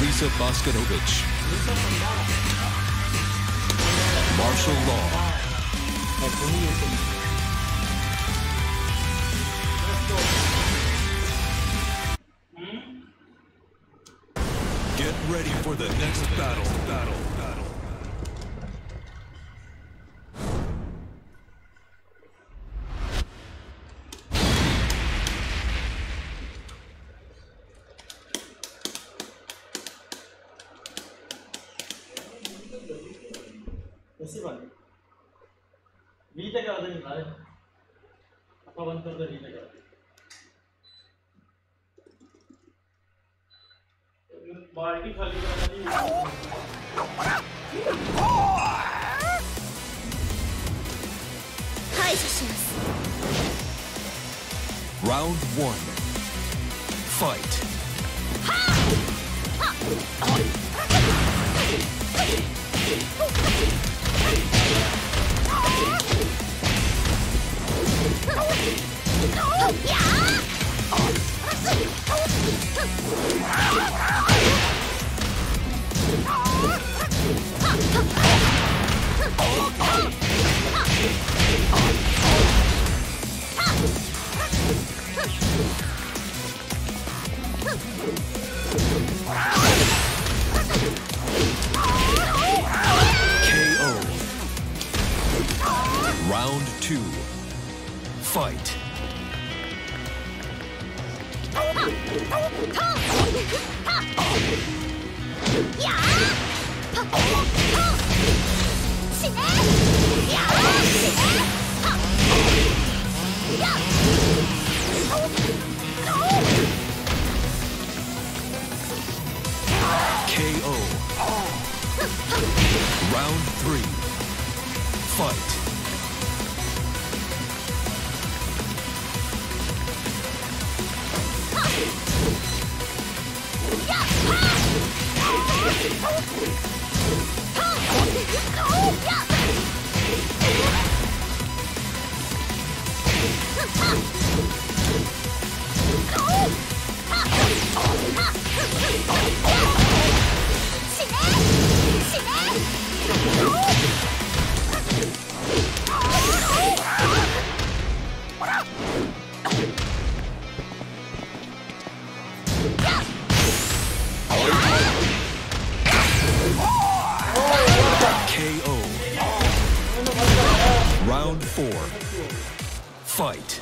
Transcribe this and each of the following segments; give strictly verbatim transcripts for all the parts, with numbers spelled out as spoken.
Lisa Boskanovich. Martial law. Get ready for the next battle. Battle. Battle. कैसे बने नीचे क्या होता है निकाले अपना बंद कर दो नीचे क्या बाल्टी खाली Round one. Fight. K O. Round two. Fight. K O. Round three. Fight. K O. Round four. Fight.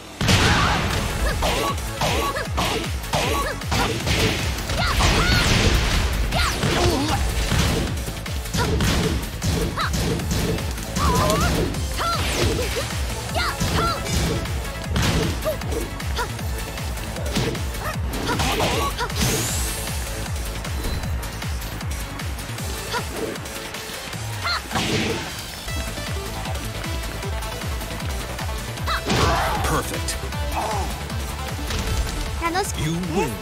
Perfect. You win.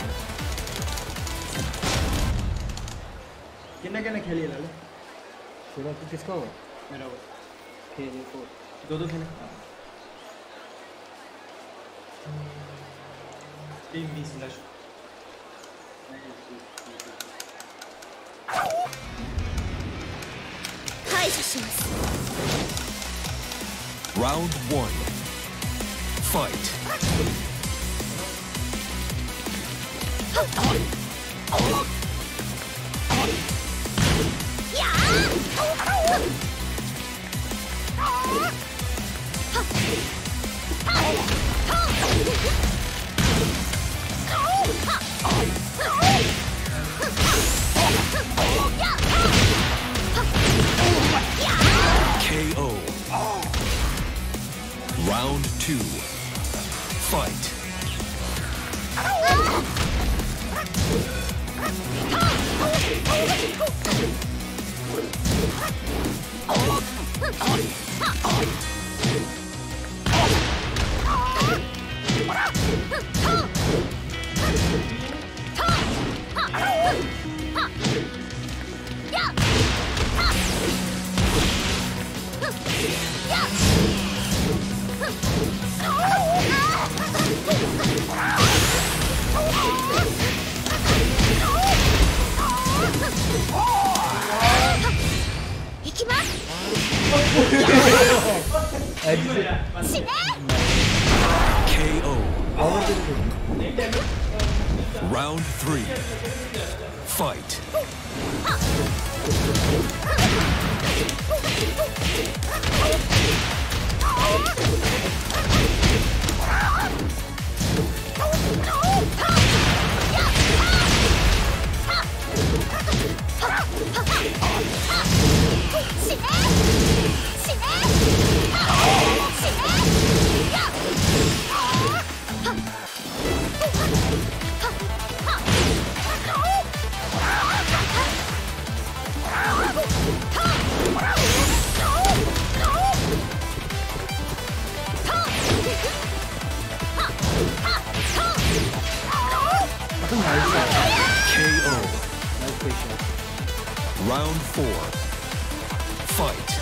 किन्ने किन्ने खेली लाले तेरा तो किसका हुआ मेरा वो खेल को दो दो खेले team B slash Round one. Fight. K O. Round two. Fight. Round three. Fight. K O. Round four. Fight.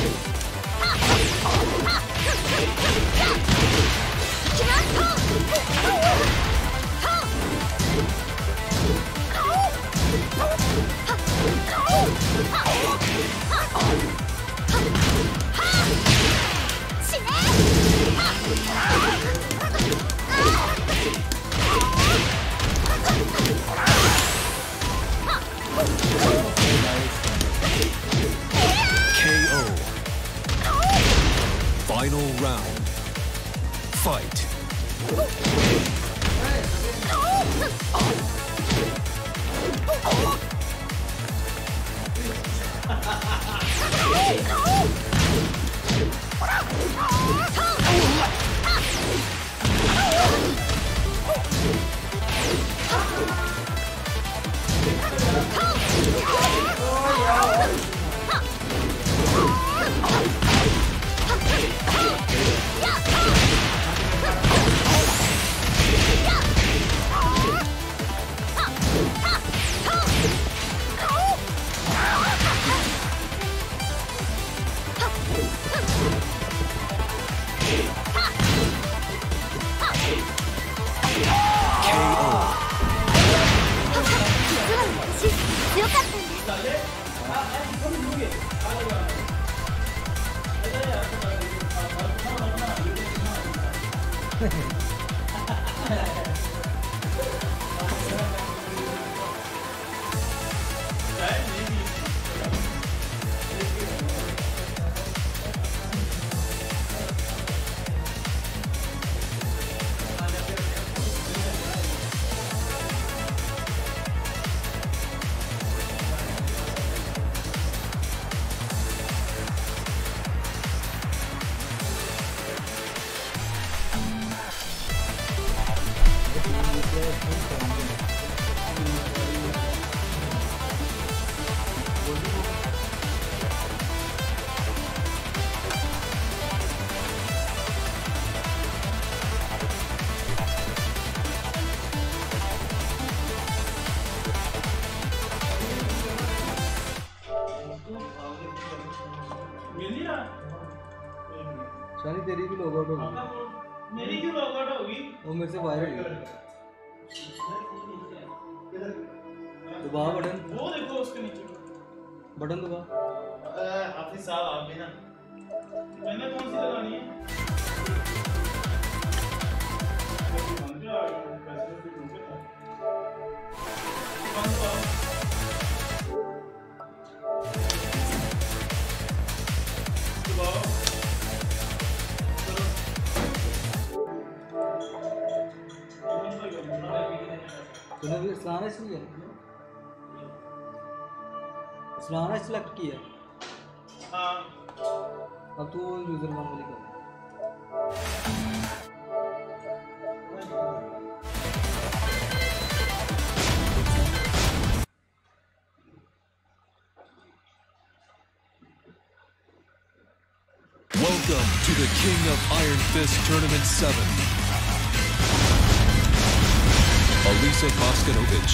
K O. Final round. Fight. शानी तेरी भी लॉग आउट हो गई। मेरी क्यों लॉग आउट होगी? वो मेरे से बाहर हो गई। दबा बटन। वो देखो उसके नीचे बटन दबा। हाफिज साहब आप भी ना मैंने कौन सी लगानी है? तूने भी इस्लाम इसलिए इस्लाम सेलेक्ट किया। हाँ अब तू यूजर मामूली कर। Welcome to the King of Iron Fist Tournament seven. Alisa Koskanovic.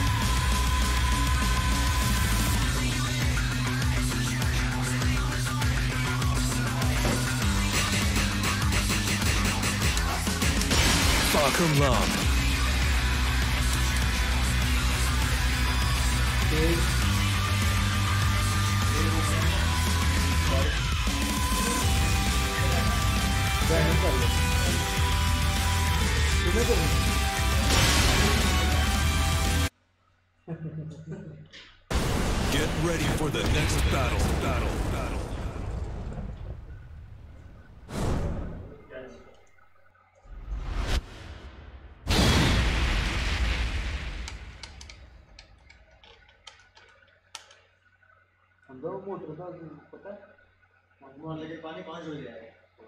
Fakum Lam. कितने को Get ready for the next battle. Battle. Battle. हम दो मोटर का पता है वहाँ लेके पानी पाँच हो जाएगा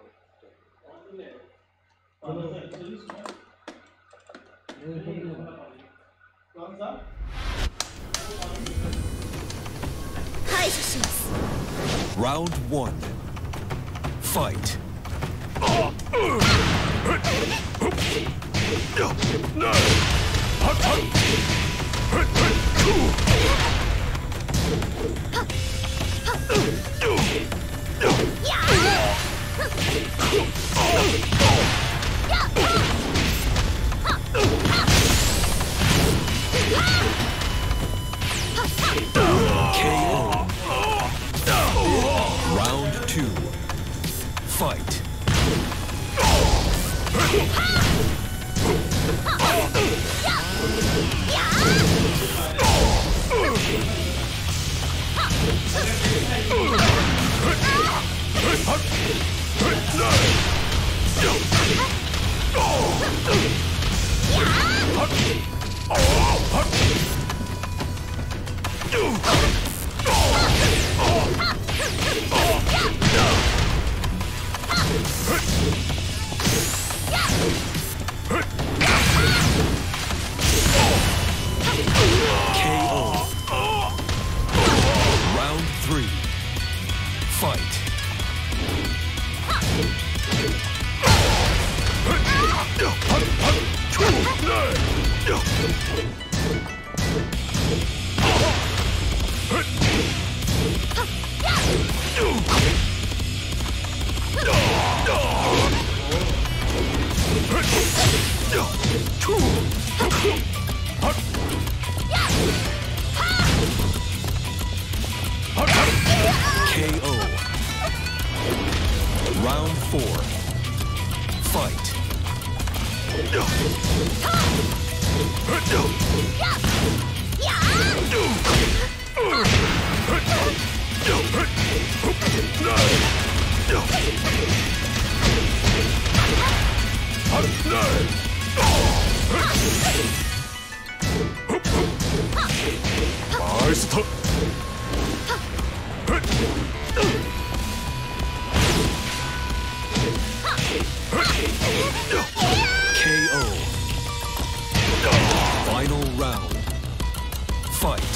कौन सा Round one. Fight. K O. Round two. Fight. K O. Round three. Fight. K O. Round four. Fight. K O. Final round. Fight.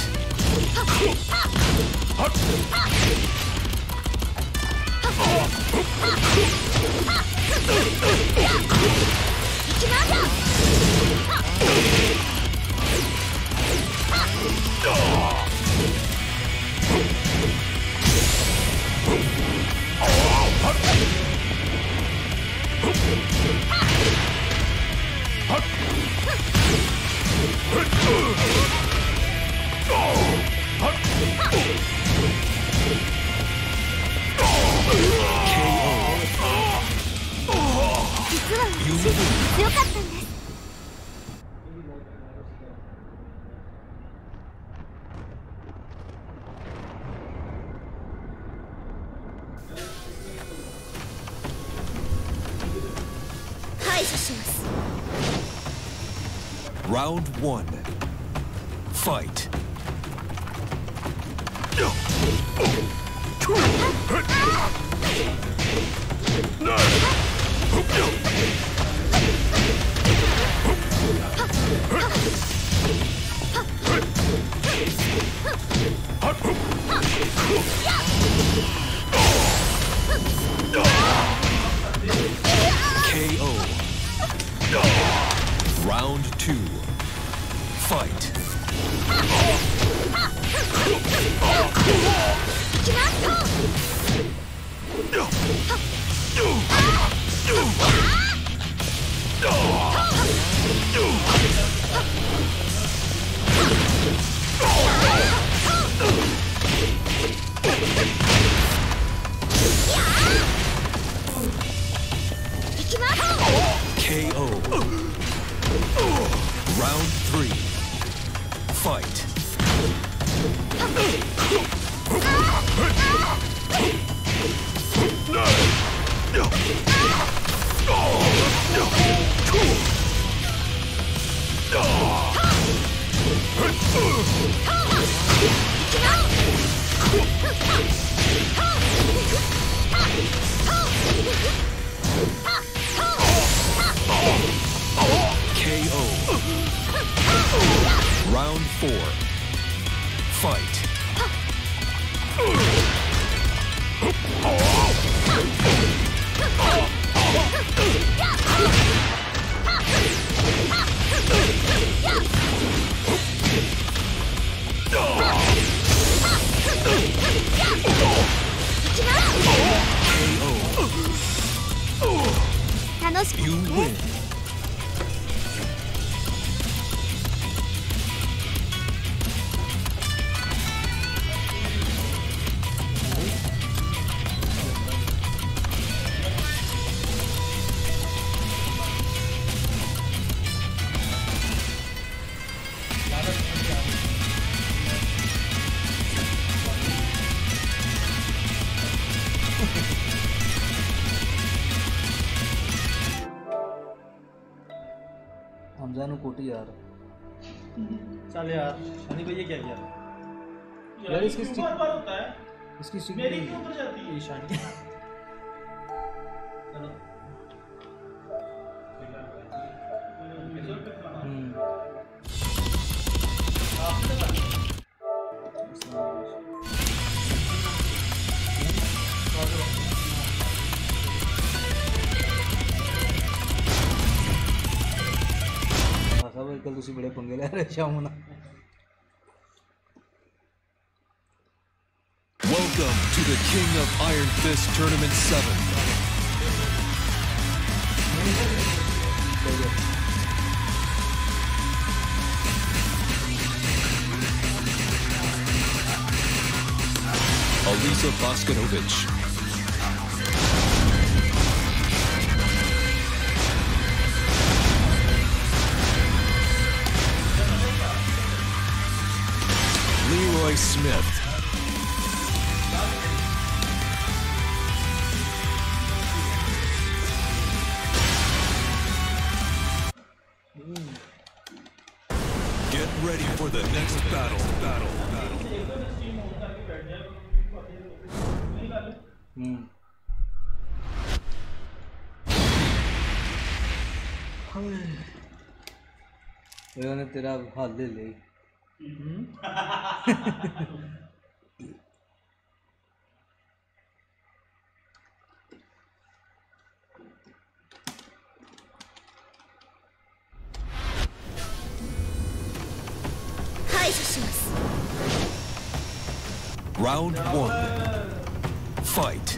Round one. Fight. K O. Round two. Fight. K O. Round three. Fight. K O. Round four. Fight. You win. Hamza नु कोटी यार। चल यार शनि भैया क्या किया यार इसकी क्यों बार बार होता है इसकी स्टिक मेरी क्यों उतर जाती है ईशान चलो हम्म कल तुसी बड़े पंगे ले रहे शाम ना। Welcome to the King of Iron Fist Tournament seven. Alisa Boskanovic. Leroy Smith. Get ready for the next battle. Battle. Battle. हम्म उन्होंने तेरा हाल ले ले Round one. Fight.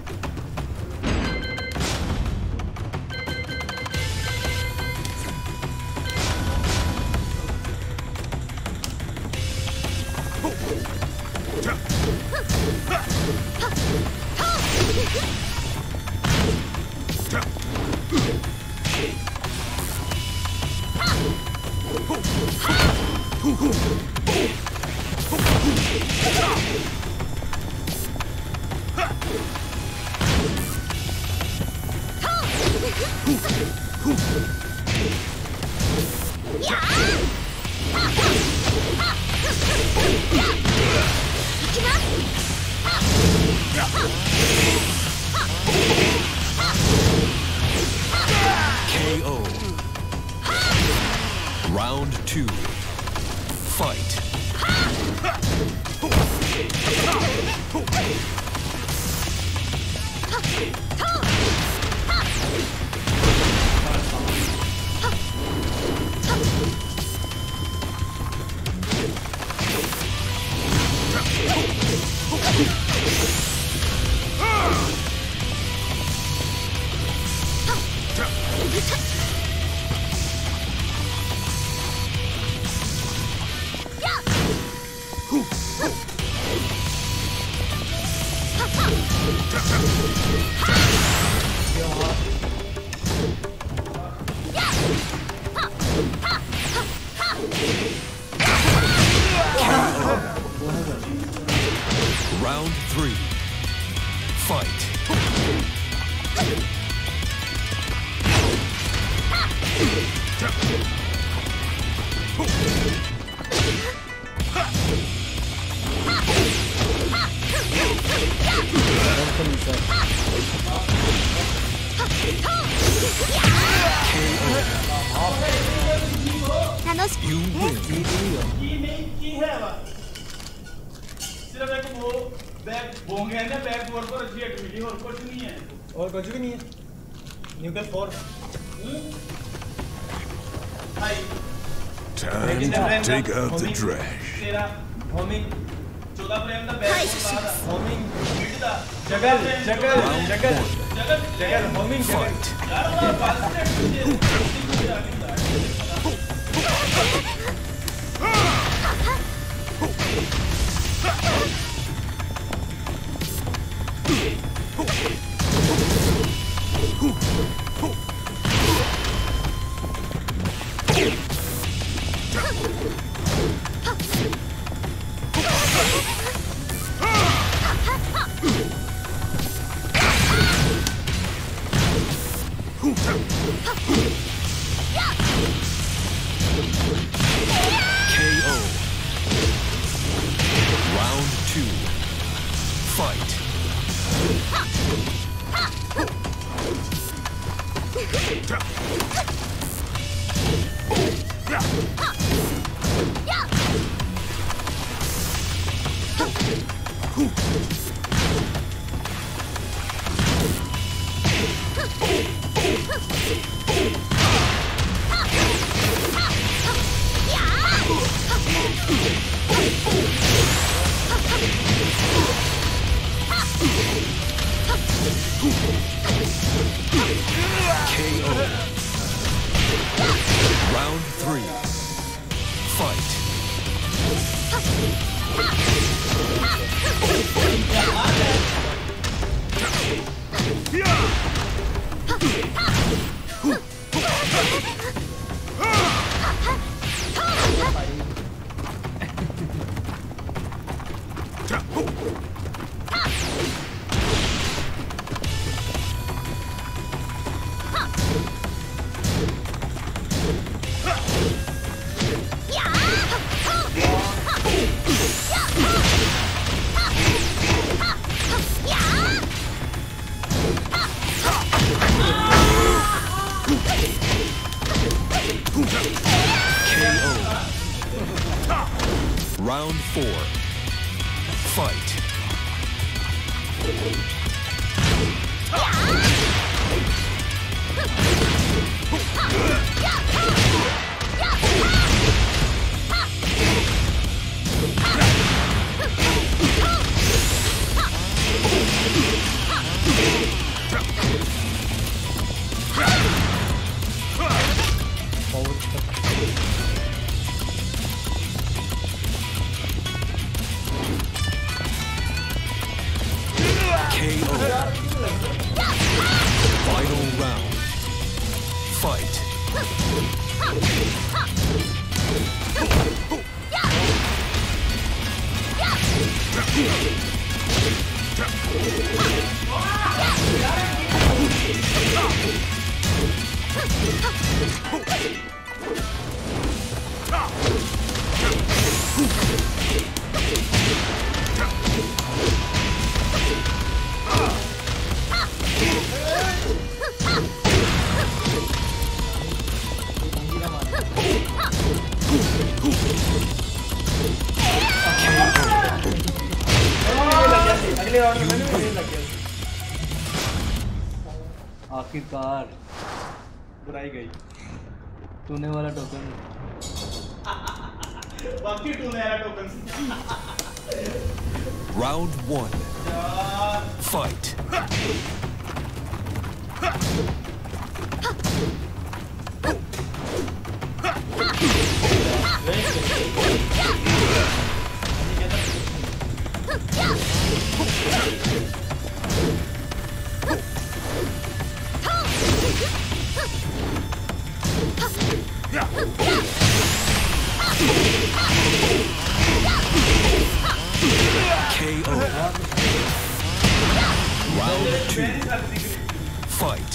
K O. Round two. Fight. Round three. Fight. You win. की नहीं की है वह सिर्फ एक वो बैक बोंगे है ना बैक बोर्ड पर अच्छी एक्टिविटी और कुछ नहीं है और कुछ भी नहीं है न्यूक्लियर फोर भाई Time to take out the trash. तेरा होमिंग चौदह प्रेम का बैक बोर्ड होमिंग था juggle juggle Round juggle one. Juggle juggle homing juggle Fight. यार वो बात से K O. Round two. Fight. K O. Round three. Fight. K O. Round four. Fight. K O. Final round. Fight. अगले round में मैंने भी लग गया आखिरकार बुराई गई टूने वाला टोकन बाकी टू मेरा token Round one. Fight. K O. Round two. Fight.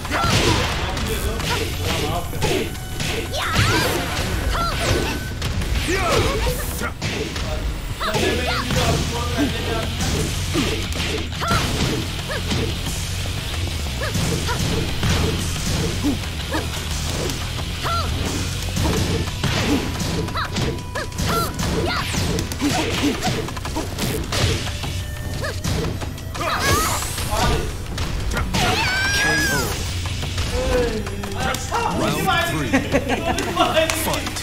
Round three. Fight.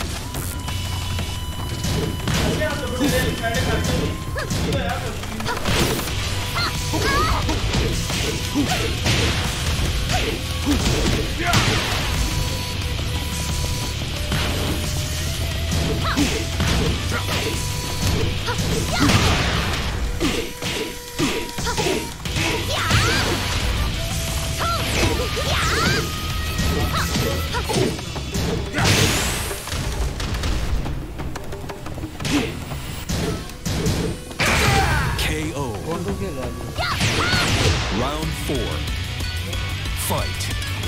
K O. Round four. Fight.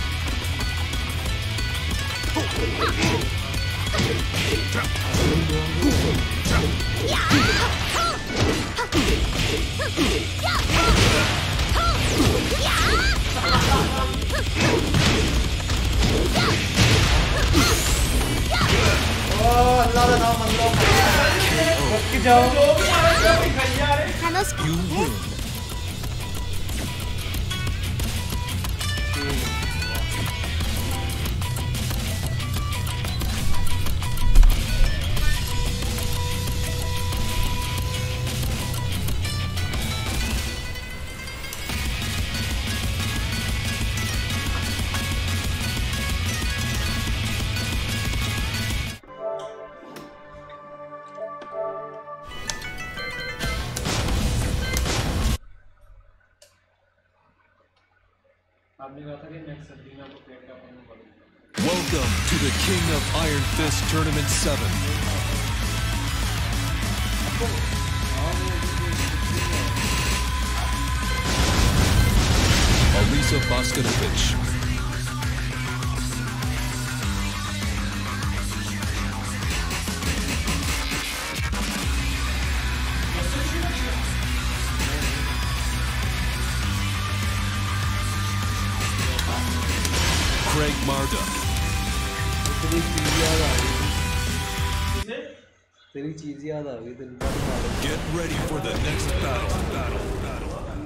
You win. Welcome to the King of Iron Fist Tournament seven. Alisa Bosconovich. Craig Marduk. तेरी चीज याद आ गई तेरी। Get ready for the next battle. Battle. Battle.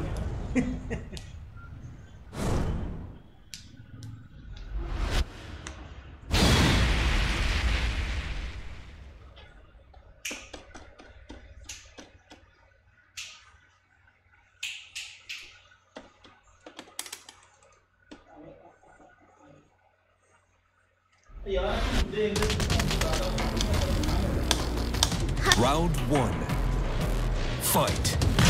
Round one. Fight.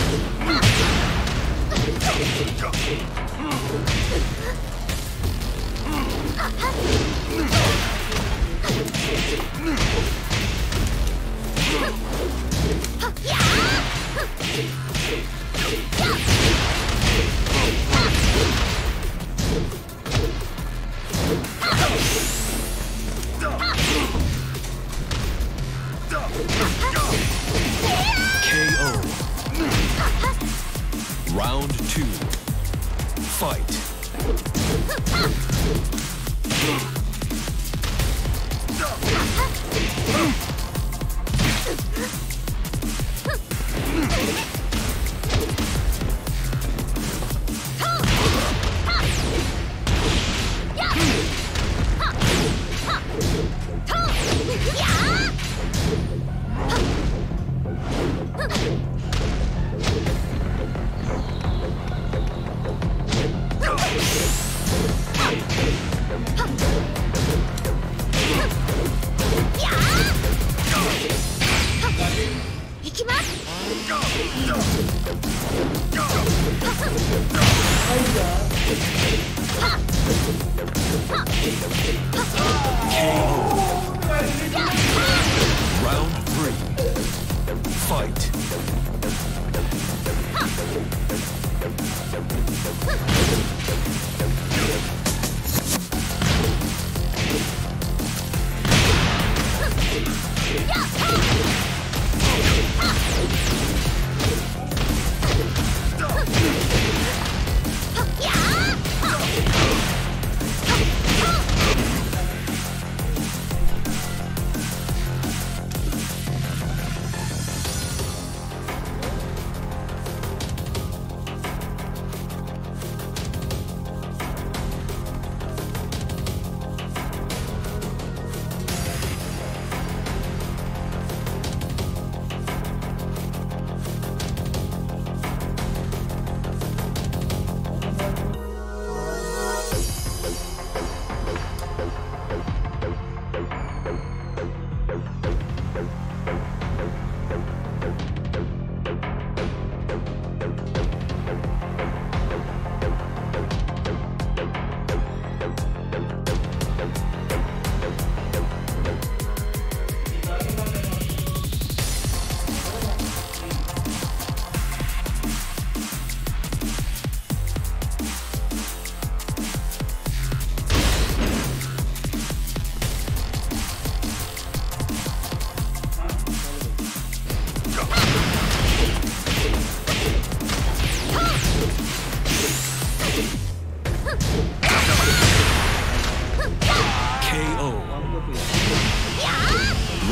K O. Round two. Fight.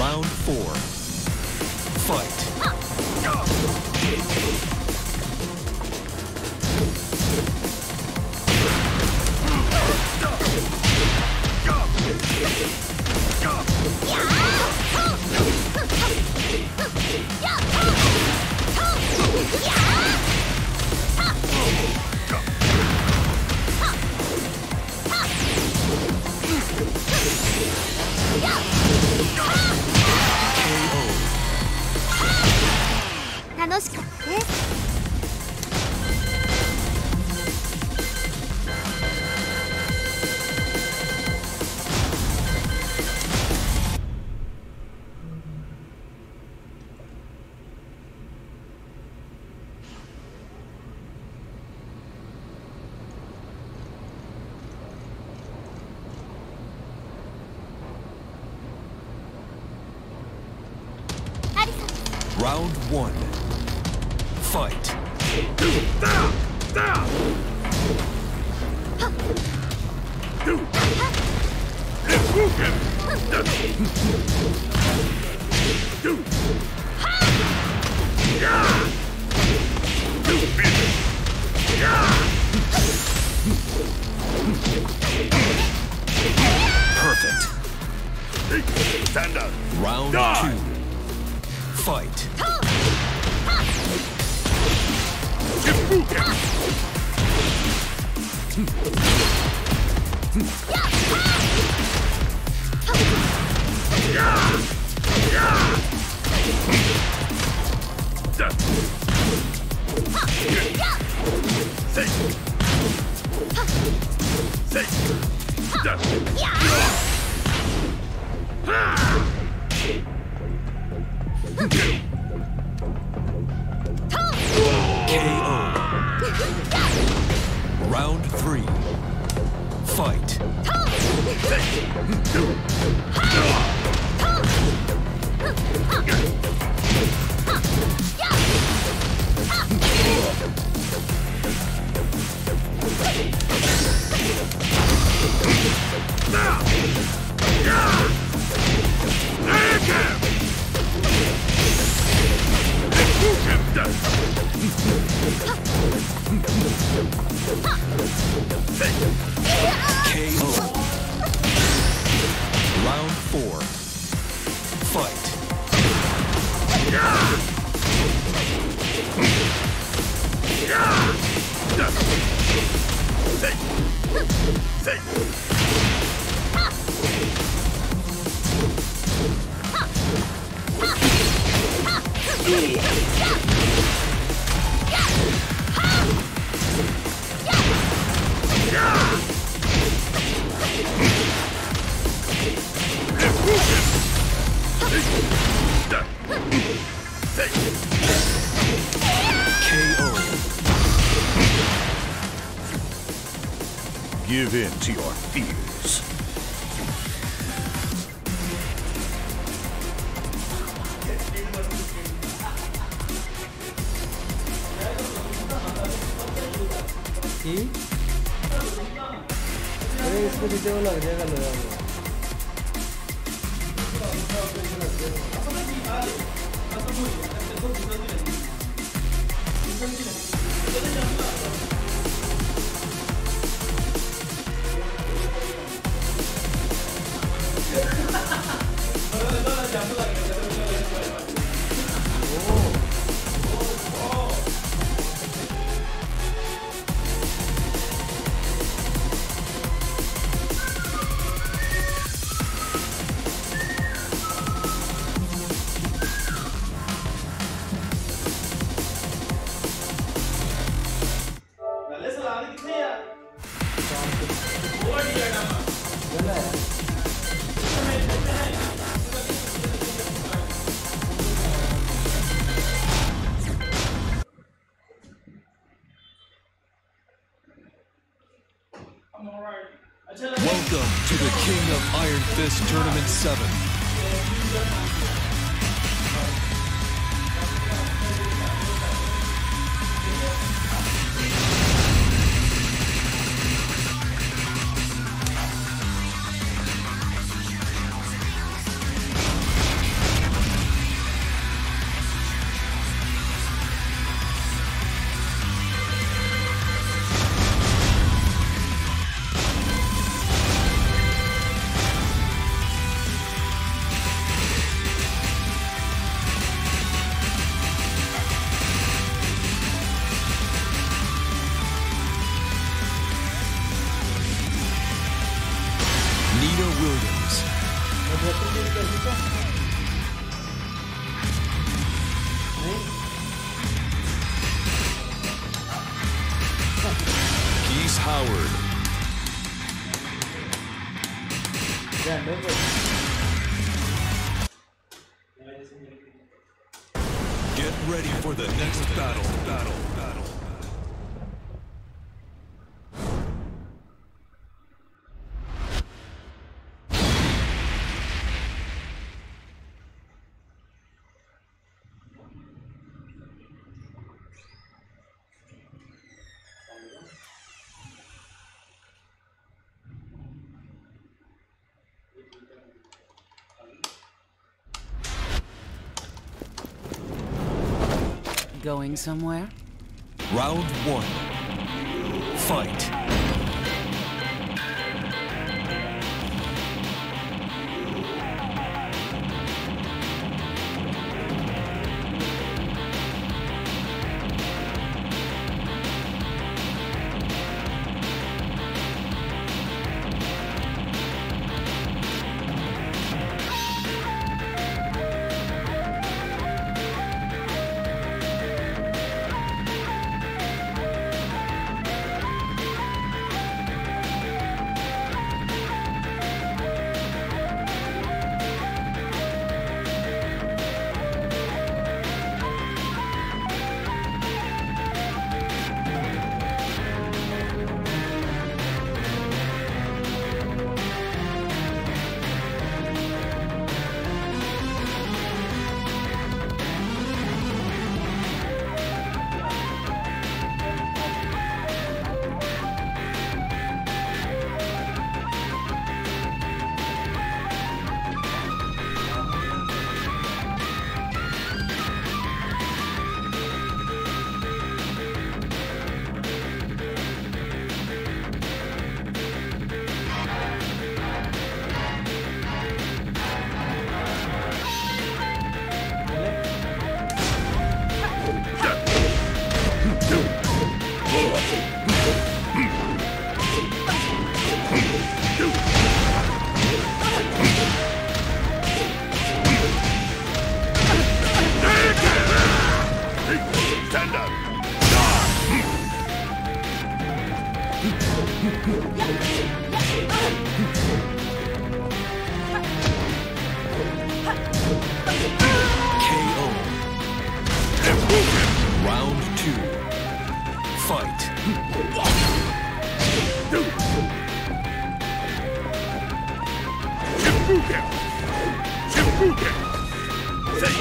Round four. Fight. Round one. Fight. Perfect. Stand up. Round Die. two. Fight. K O. Round three. Fight. K O. Round four. Fight. K O. Give in to your fears. की अरे इसको नीचे वो लग जाएगा लगा हुआ। Welcome to the King of Iron Fist Tournament seven. Get ready for the next battle. Battle. Battle. Going somewhere? Round one. Fight. Stand up. K O. Round two. Fight. Shifuken! Shifuken! Say!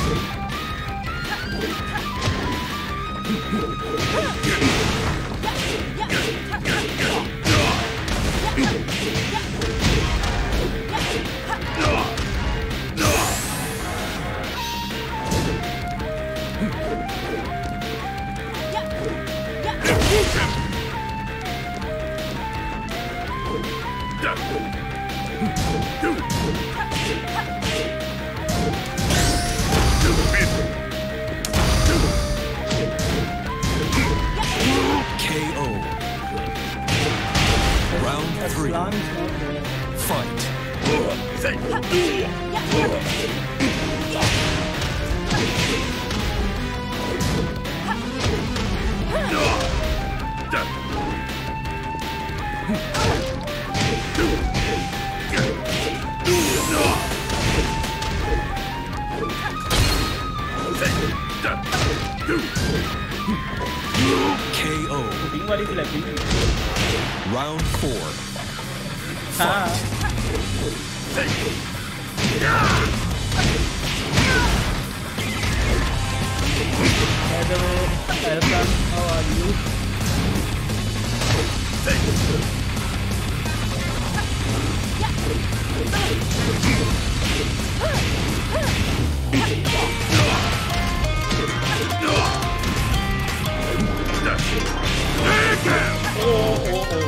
K O. Round three. Fight. K O. Tính qua đi thì là tính. Round four. À. Hello, Elton, how are you? Oh, oh, oh.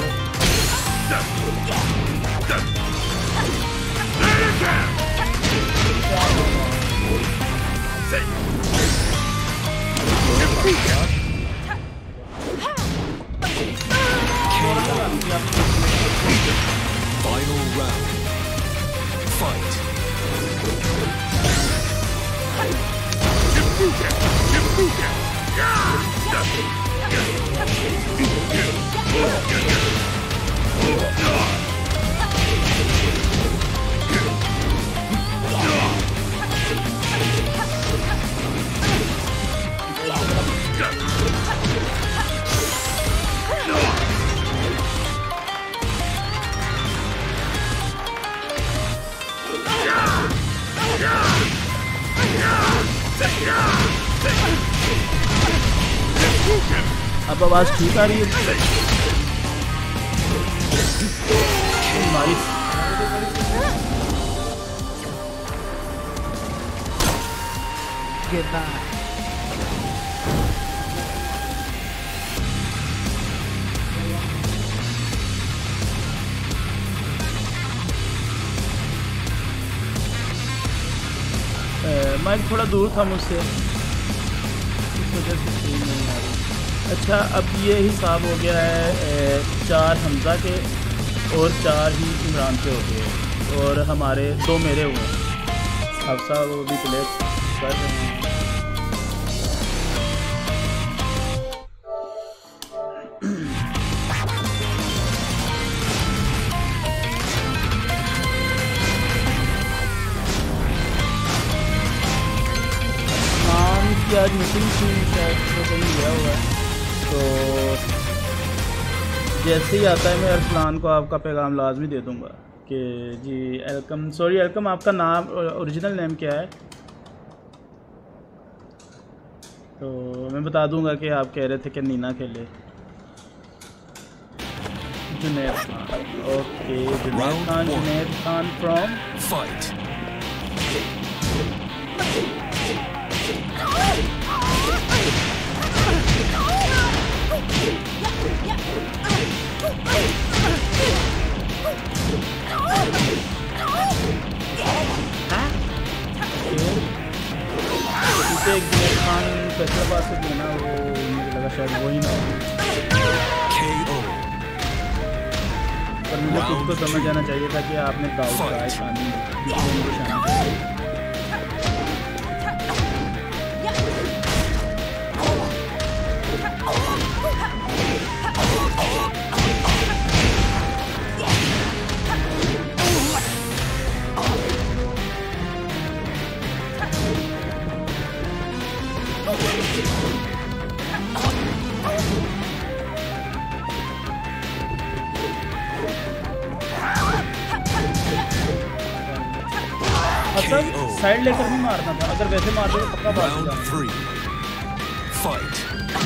अब आवाज़ ठीक आ रही है? Nice. Get back. Mic थोड़ा दूर था मुझसे, इस वजह से स्क्रीन नहीं आ रही। अच्छा, अब ये हिसाब हो गया है चार हमज़ा के और चार ही इमरान के हो गए, और हमारे दो मेरे हुए हैं। हफ्सा वो भी प्ले कर रहे हैं। आज मीटिंग थी, शायद तो कहीं गया हुआ है, तो जैसे ही आता है मैं अरसलान को आपका पैगाम लाजमी दे दूंगा कि जी एलकम। सॉरी एलकम, आपका नाम ओरिजिनल नेम क्या है? तो मैं बता दूंगा कि आप कह रहे थे कि नीना खेले। Junaid Khan, okay Junaid Khan, Junaid Khan from fight. एक जुनैद खान फैसलाबाद से देना, वो मुझे लगा शायद वही ना हो, पर मुझे खुद को समझ आना चाहिए था कि आपने दाऊद का शानी शानी साइड लेकर भी मारना था, अगर वैसे मार दो तो पक्का बात हो जाएगा। फाइट।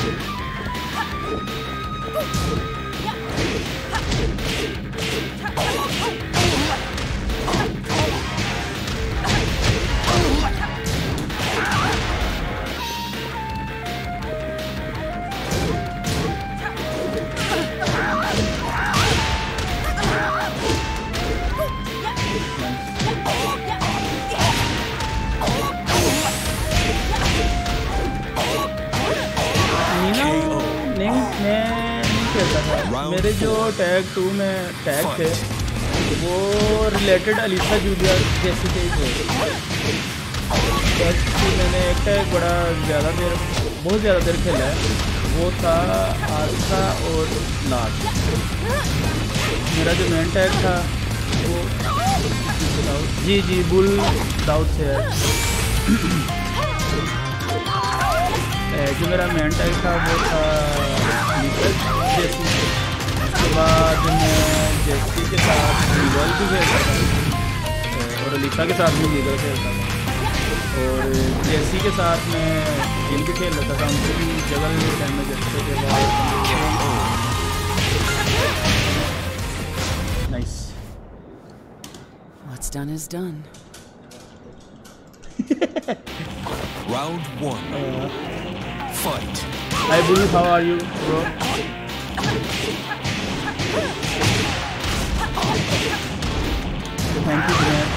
मेरे जो टैग टू में टैग थे वो रिलेटेड अलीसा जूलिया जैसी के ही थे। मैंने एक टैग बड़ा ज़्यादा देर बहुत ज़्यादा देर खेला है, वो था आस्था और लाट। मेरा जो मेन टैग था वो जी जी बुल दाऊद से है। जो मेरा मेन टैग था वो था जैसी। उसके बाद मैं जेसी के साथ लीगल भी खेलता था और अलीसा के साथ भी लीगल खेलता था, और जेसी के साथ मैं जिन भी खेल लेता था, उनसे भी जगह टाइम में जेसी के बाद। Nice. What's done is done. Round one. Uh, Fight. Hi Bull, how are you, bro? Thank you, man.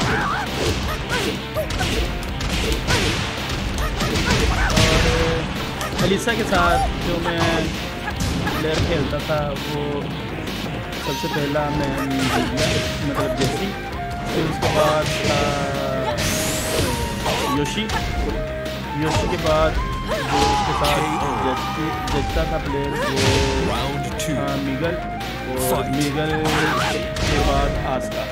और अलीसा के साथ जो मैं प्लेयर खेलता था वो सबसे पहला मैं मतलब जेसी, फिर उसके बाद था योशी, योशी के बाद जो उसके साथ जजता था प्लेयर वो आ, मीगल, और मीगल के बाद आस्था।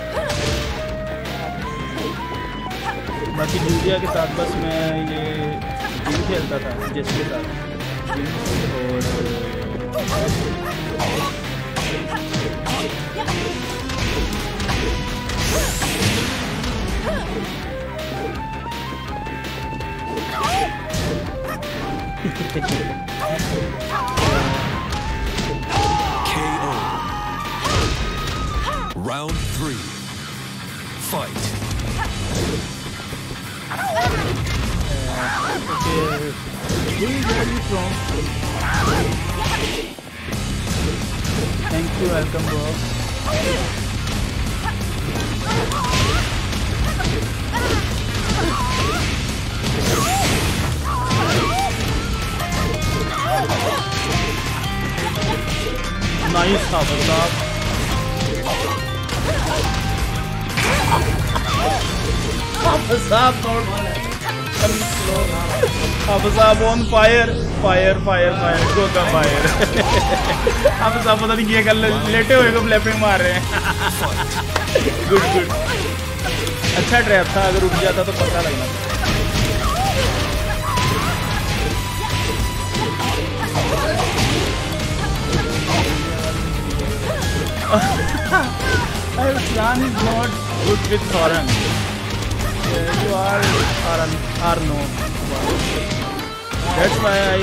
बाकी जूलिया के साथ बस मैं ये जिम खेलता था जेसी के साथ जिम, और Round three. Fight. Okay. Where are you from? Thank you, welcome bro. Nice, Hafiz Saab. Hafiz Saab Hafiz Saab on fire, fire, fire, fire, go का fire. Hafiz Saab पता नहीं क्या कर लेटे हुए को फ्लैपिंग मार रहे हैं. Good, good. अच्छा ट्रैप था, अगर उठ जाता तो पता लगना था. Plan is not good with Thoran. Uh, you are are, are no. That's why I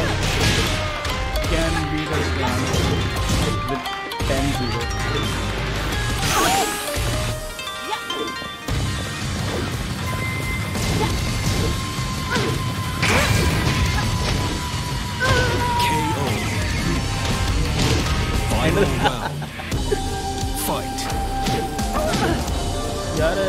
can beat a Plan with ten zero. K O. Final round. Fight. यार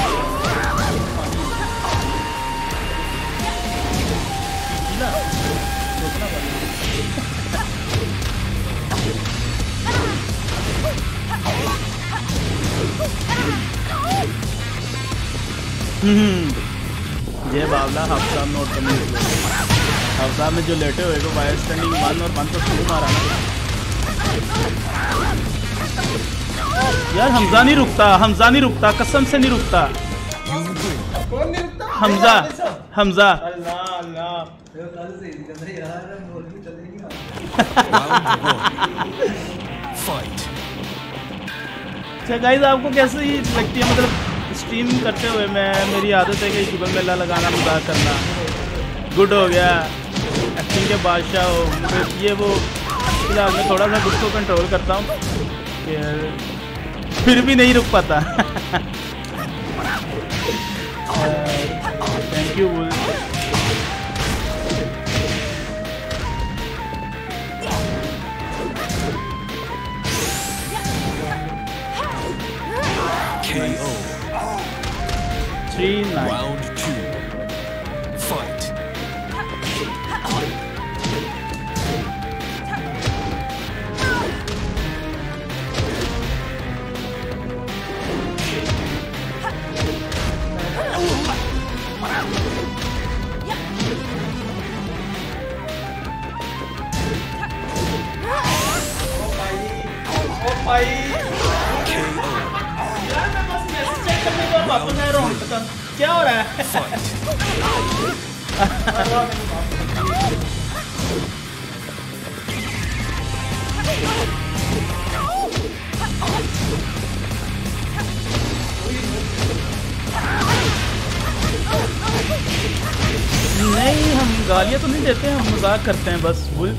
जय बावला हफ्ता नोट करने हफ्ता में जो लेटे हुए को वायर स्टैंडिंग वन और वन तो शुरू मारा ना यार. हमजा नहीं रुकता, हमजा नहीं रुकता, कसम से नहीं रुकता. कौन नहीं रुकता? हमजा, हमजा. अल्लाह अल्लाह कल से इधर यार मोर भी चलेगी. अच्छा गाइस, आपको कैसी लगती है मतलब स्ट्रीम करते हुए? मैं मेरी आदत है कि शुगर मेला लगाना, मजाक करना. गुड हो गया, एक्टिंग के बादशाह हो. मतलब ये वो फिलहाल मैं थोड़ा सा खुद को कंट्रोल करता हूँ, फिर भी नहीं रुक पाता. Thank you bull. K O. Three nine. Round two. Fight. भाई K O. यार मैं बस मैसेज चेक करने के बाद वापस आ रहा हूँ. पता क्या हो रहा है? नहीं, हम गालियाँ तो नहीं देते, हम मजाक करते हैं बस. बुल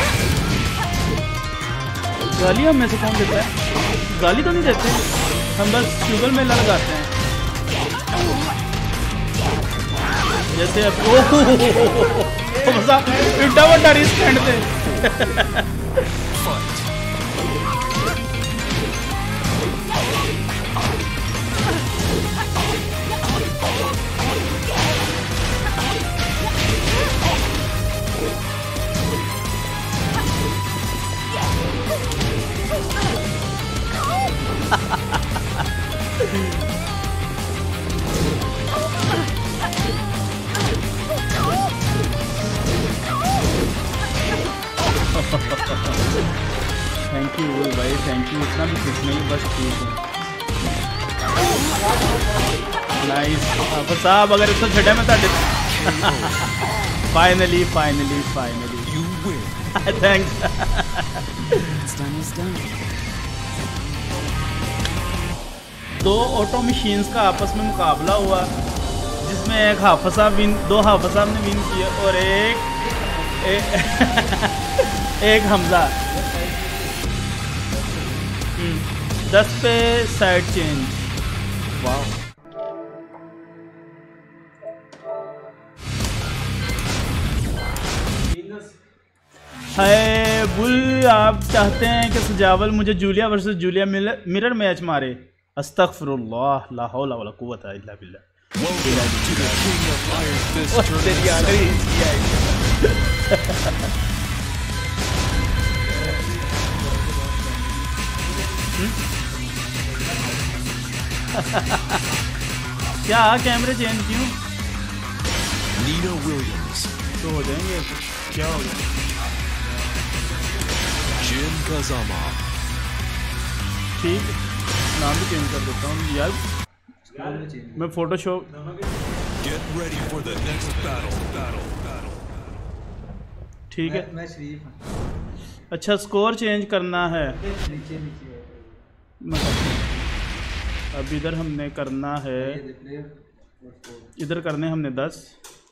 गाली हम में से कौन देता है? गाली तो नहीं देते, हम बस शुगर मेला लगाते हैं. जैसे अब इतना बड़ा रिस्क थे. थैंक यू भाई, थैंक यू. इतना भी कुछ नहीं, बस ठीक है. नाइस साहब, अगर इसको छठे में था. Finally finally finally You win. Thanks. दो ऑटो मशीन्स का आपस में मुकाबला हुआ, जिसमें एक हाफिज साहब विन, दो हाफिज साहब ने विन किया और एक ए, एक हमजा. दस पे साइड चेंज। वाह हाय बुल, आप चाहते हैं कि सजावल मुझे Julia versus Julia mirror match मारे? अस्तगफिरुल्लाह, ला हौला वला कुव्वता इल्ला बिल्लाह। Welcome to the King of Iron Fist tournament. क्या कैमरे चेंज क्यों? Nina Williams, तो हो जाएंगे, क्या हो गया? Jin Kazama, ठीक, नाम भी चेंज कर देता हूँ यार, मैं Photoshop. get ready for the next battle. Battle. Battle. ठीक है, मैं शरीफ हूँ। अच्छा स्कोर चेंज करना है। नीचे नीचे मैं करता हूँ। अब इधर हमने करना है, इधर करने हमने दस।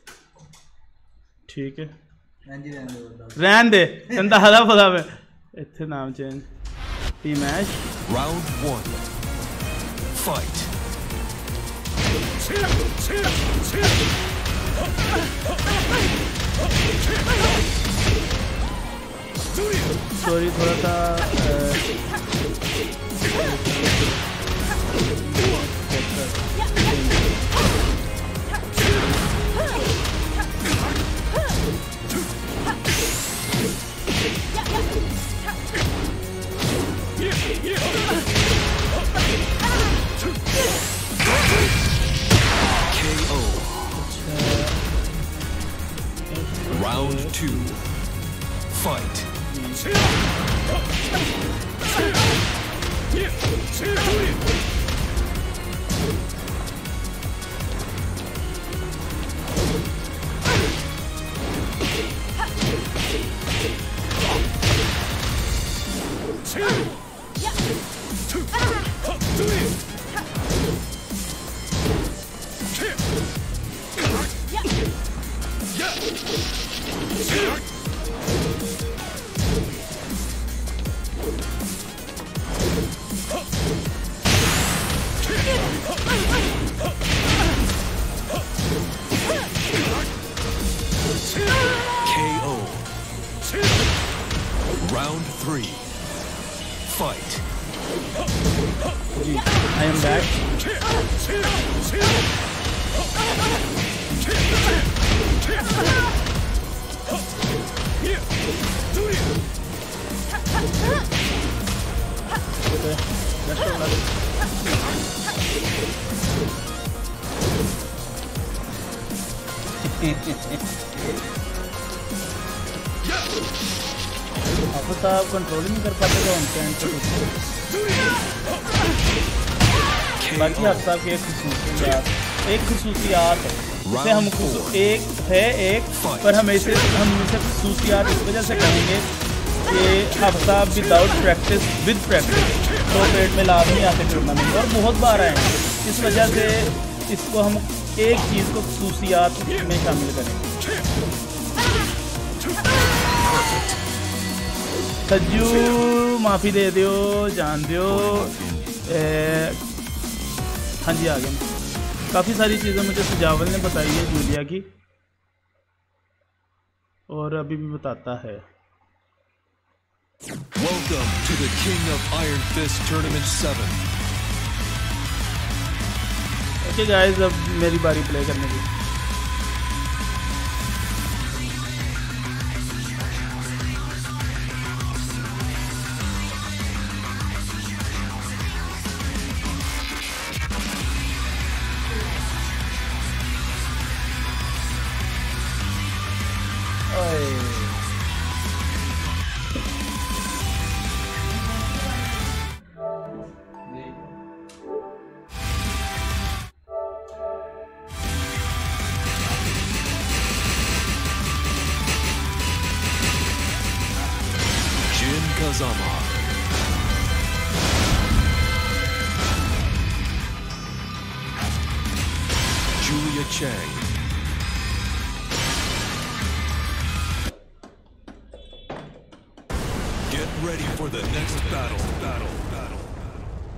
ठीक है, रहन दे, कहता हला पता मैं इत्थे नाम चेंज। टी match Round one. Fight. Sorry थोड़ा सा K O. Round two. Fight. K O. Round three. Fight. I am back. अब साहब कंट्रोल ही नहीं कर पाते तो हम बाकी हर साहब की एक खसूसियात एक खसूसियात है जिसे हम एक है एक पर हम इसे हम इसे खसूसियात इस वजह से कहेंगे कि हफ्ता विदाउट प्रैक्टिस विद प्रैक्टिस तो पेट में लाभ नहीं आते टूर्नामेंट और बहुत बार आए हैं। इस वजह से इसको हम एक चीज़ को खसूसियात में शामिल करेंगे। सज्जू माफ़ी दे दियो, जान दियो। हाँ जी आ गए। काफ़ी सारी चीज़ें मुझे सजावल ने बताई है जूलिया की और अभी भी बताता है। Welcome to the King of Iron Fist Tournament seven. Okay guys, अब मेरी बारी प्ले करने की। Jin Kazama. Julia Chang. Get ready for the next battle. Battle. Battle.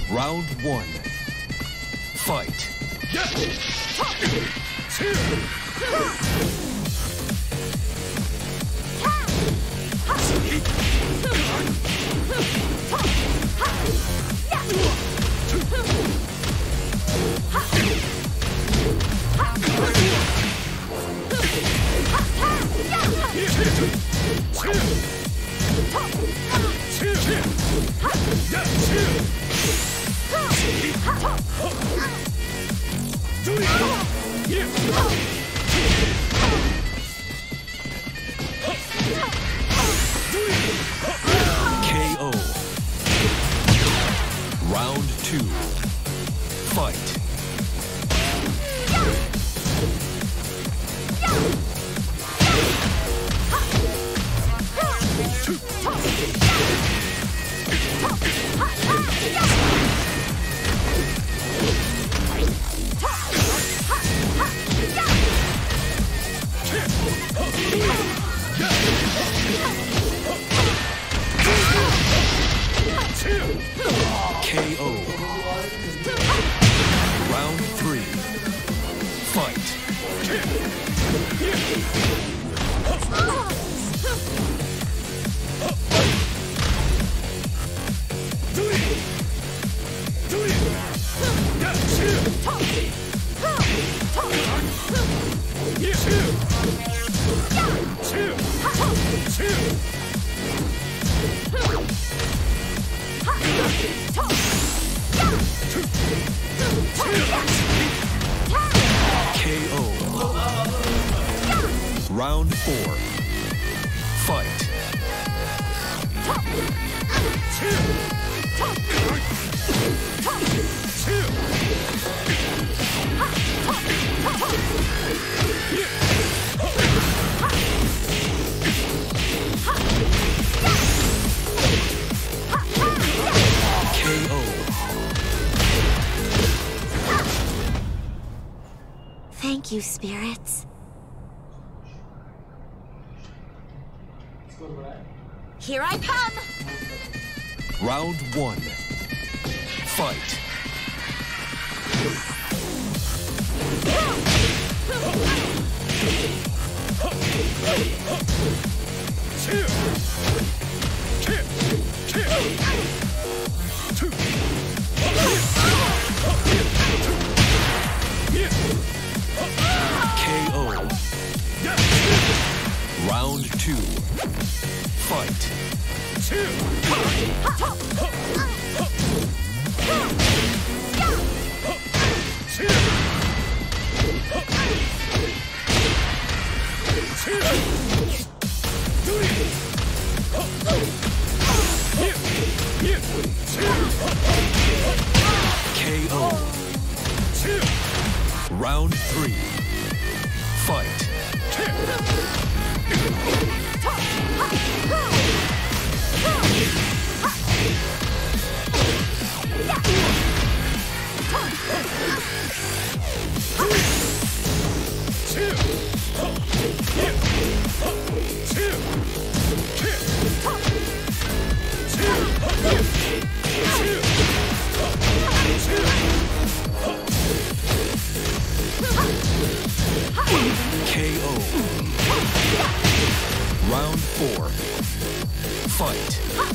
Round one. Fight. K O. Round two. Fight. K O. Round three. Fight. K O. Round four. Fight. K O. Thank you, spirits. Here I come! Round one. Fight. K O. Round two. Fight. K O. Round three. Fight. K O. Round four. Fight.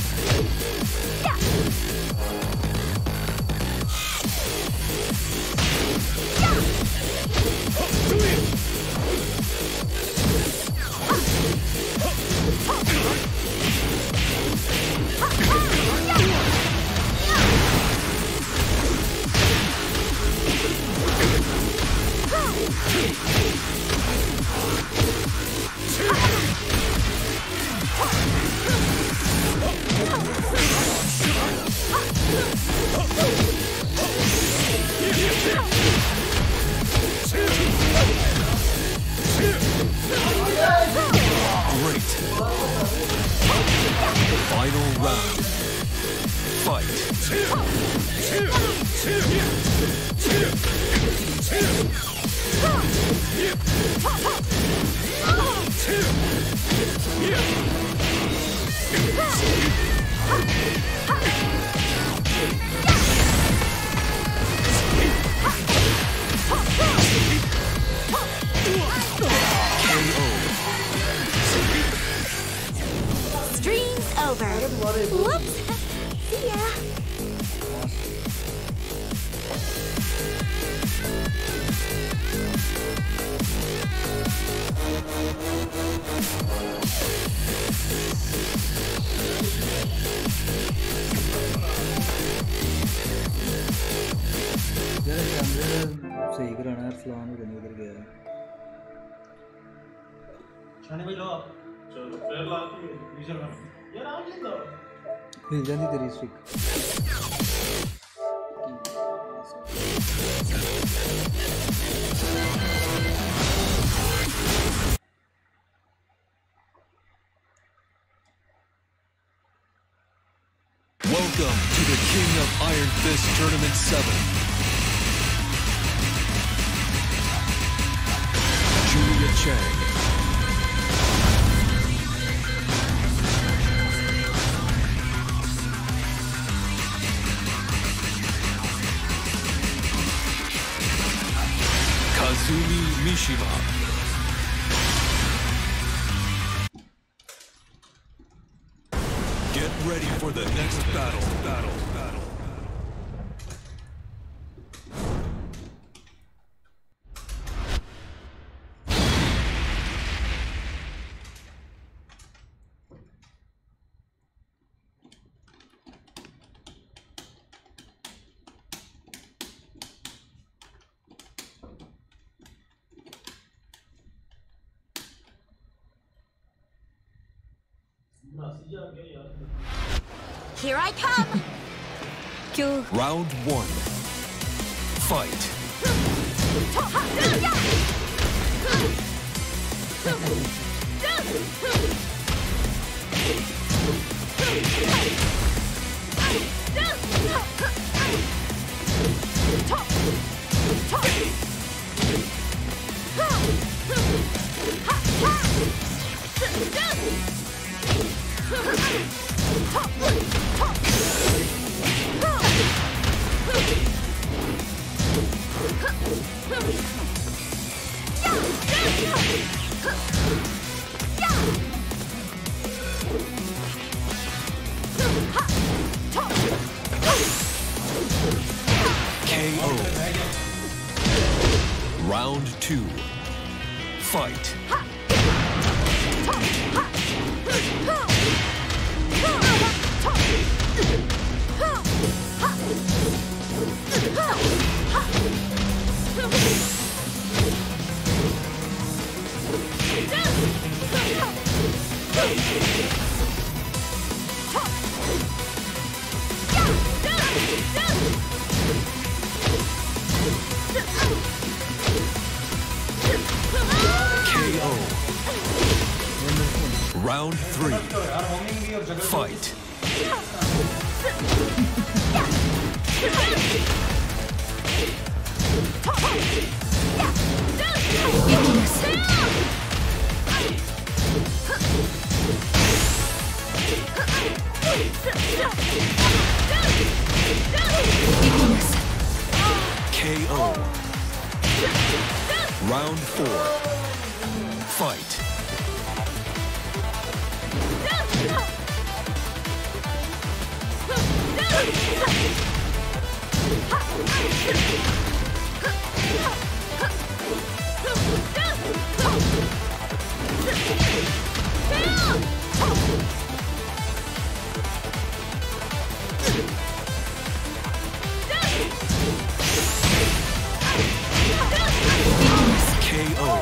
Great. Final round. Fight. over. Whoops. See ya. यार कैमरे सही कराना है सलाम उधर नहीं उधर गया शाने भाई लो आप चलो फिर ला के विजन यार आ नहीं दो हिल जाती तेरी stick Welcome to the King of Iron Fist Tournament seven. Julia Chang. Kazumi Mishima. Get ready for the next battle. Battle. Battle. Here I come. Round one. Fight. K O. Round two. Fight. K O. Round three. Fight. K O. Round four. Fight. K O.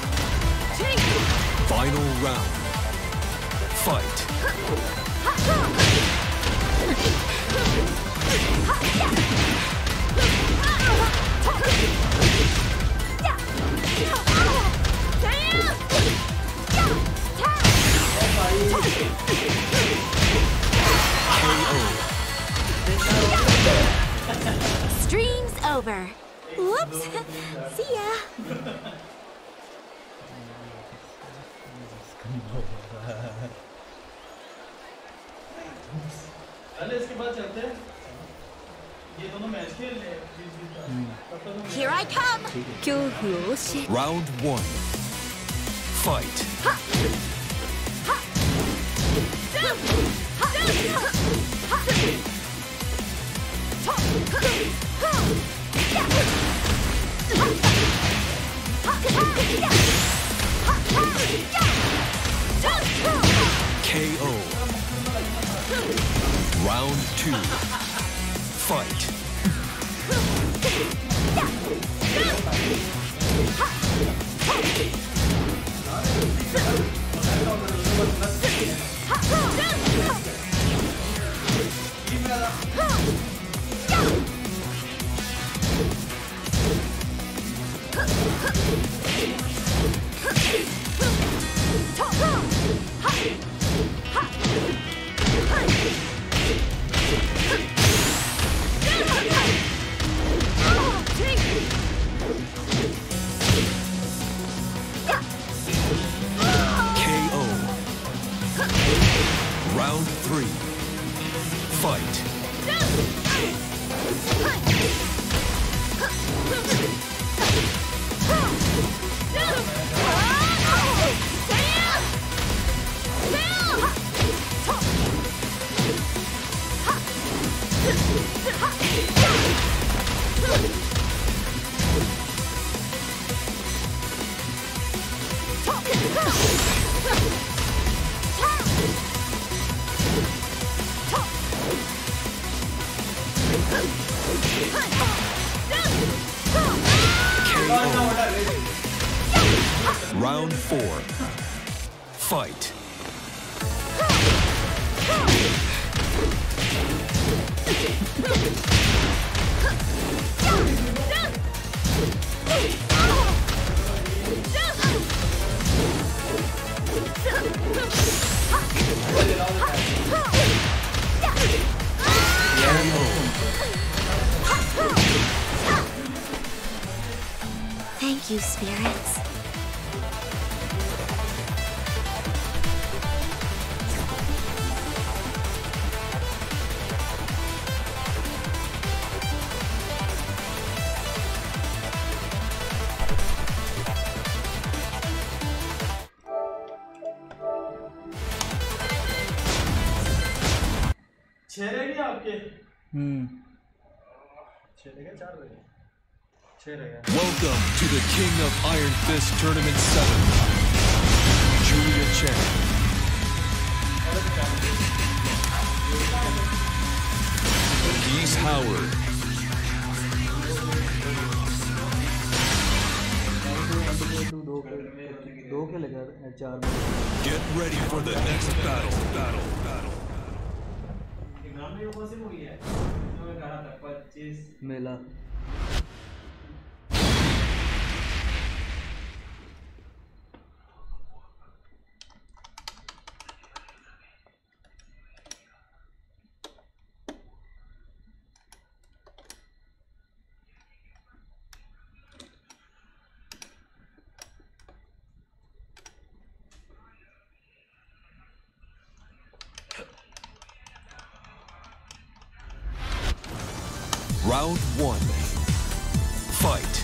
Final round. Fight. Stream's over. Whoops. See ya. पहले इसके बाद चलते हैं ये दोनों match खेल रहे हैं Here I come. Round one. Fight. Round two. Fight. K O. Round three. Fight. Round four. Fight. Thank you, spirits. छह रह गए आपके हम्म छह रह गए चार रह गए छह रह गए Welcome to the King of Iron Fist Tournament seven. Julia Chen. Geese Howard. तू दो के दो के लगा चार Get ready for the next battle. Battle. Battle. Mela Round one. Fight.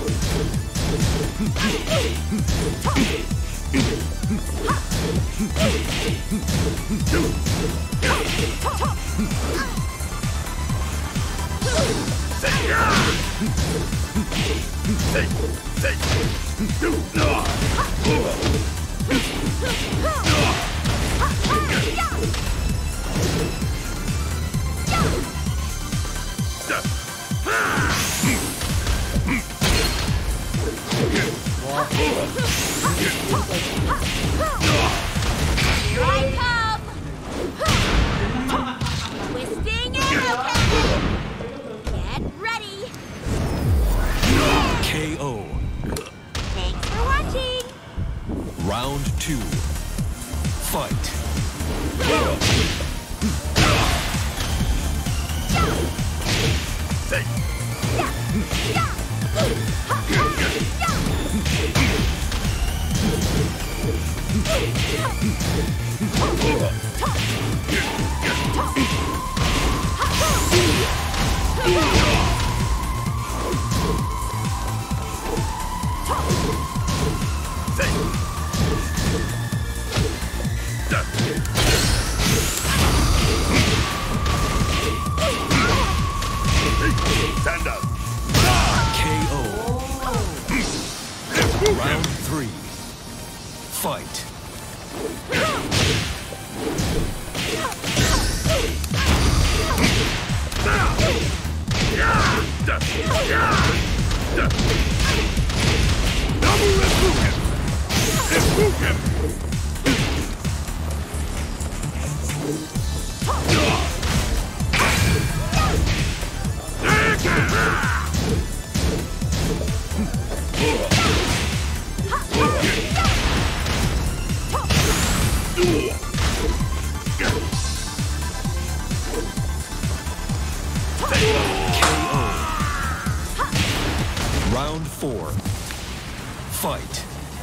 Here I come! Twisting arrow cannon! Get ready! K O. Thanks for watching! Round two. Fight. Stand up. K O. Round three. Fight. four. Fight.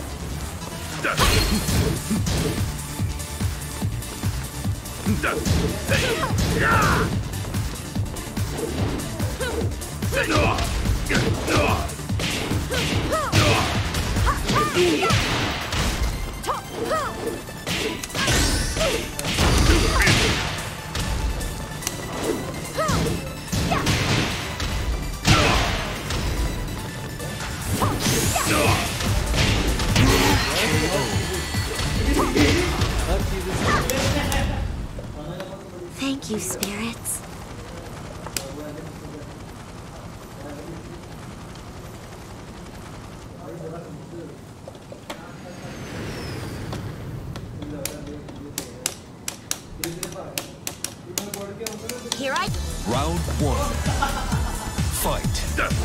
Thank you, spirits. Here I Round one. Fight.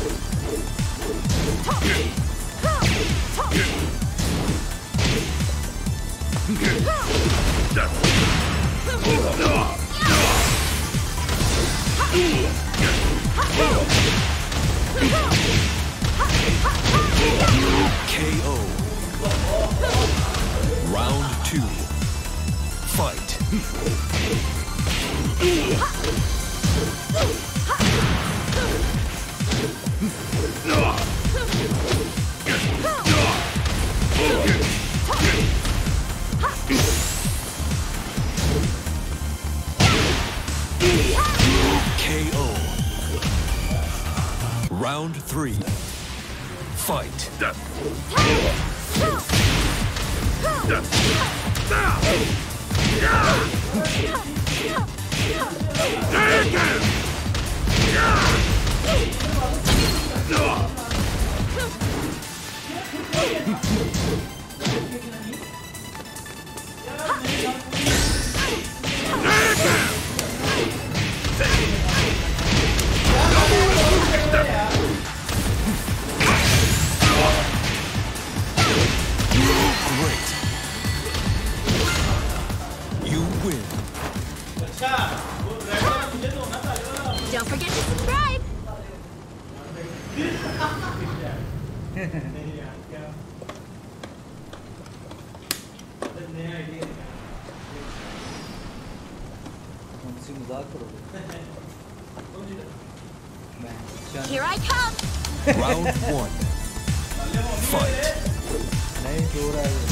K O. Round two. Fight. K O. Round three. Fight. Great. You win. don't forget to subscribe. तुमसे मजाक करोगे Here I come. Round one. Fight. नहीं जो रहा है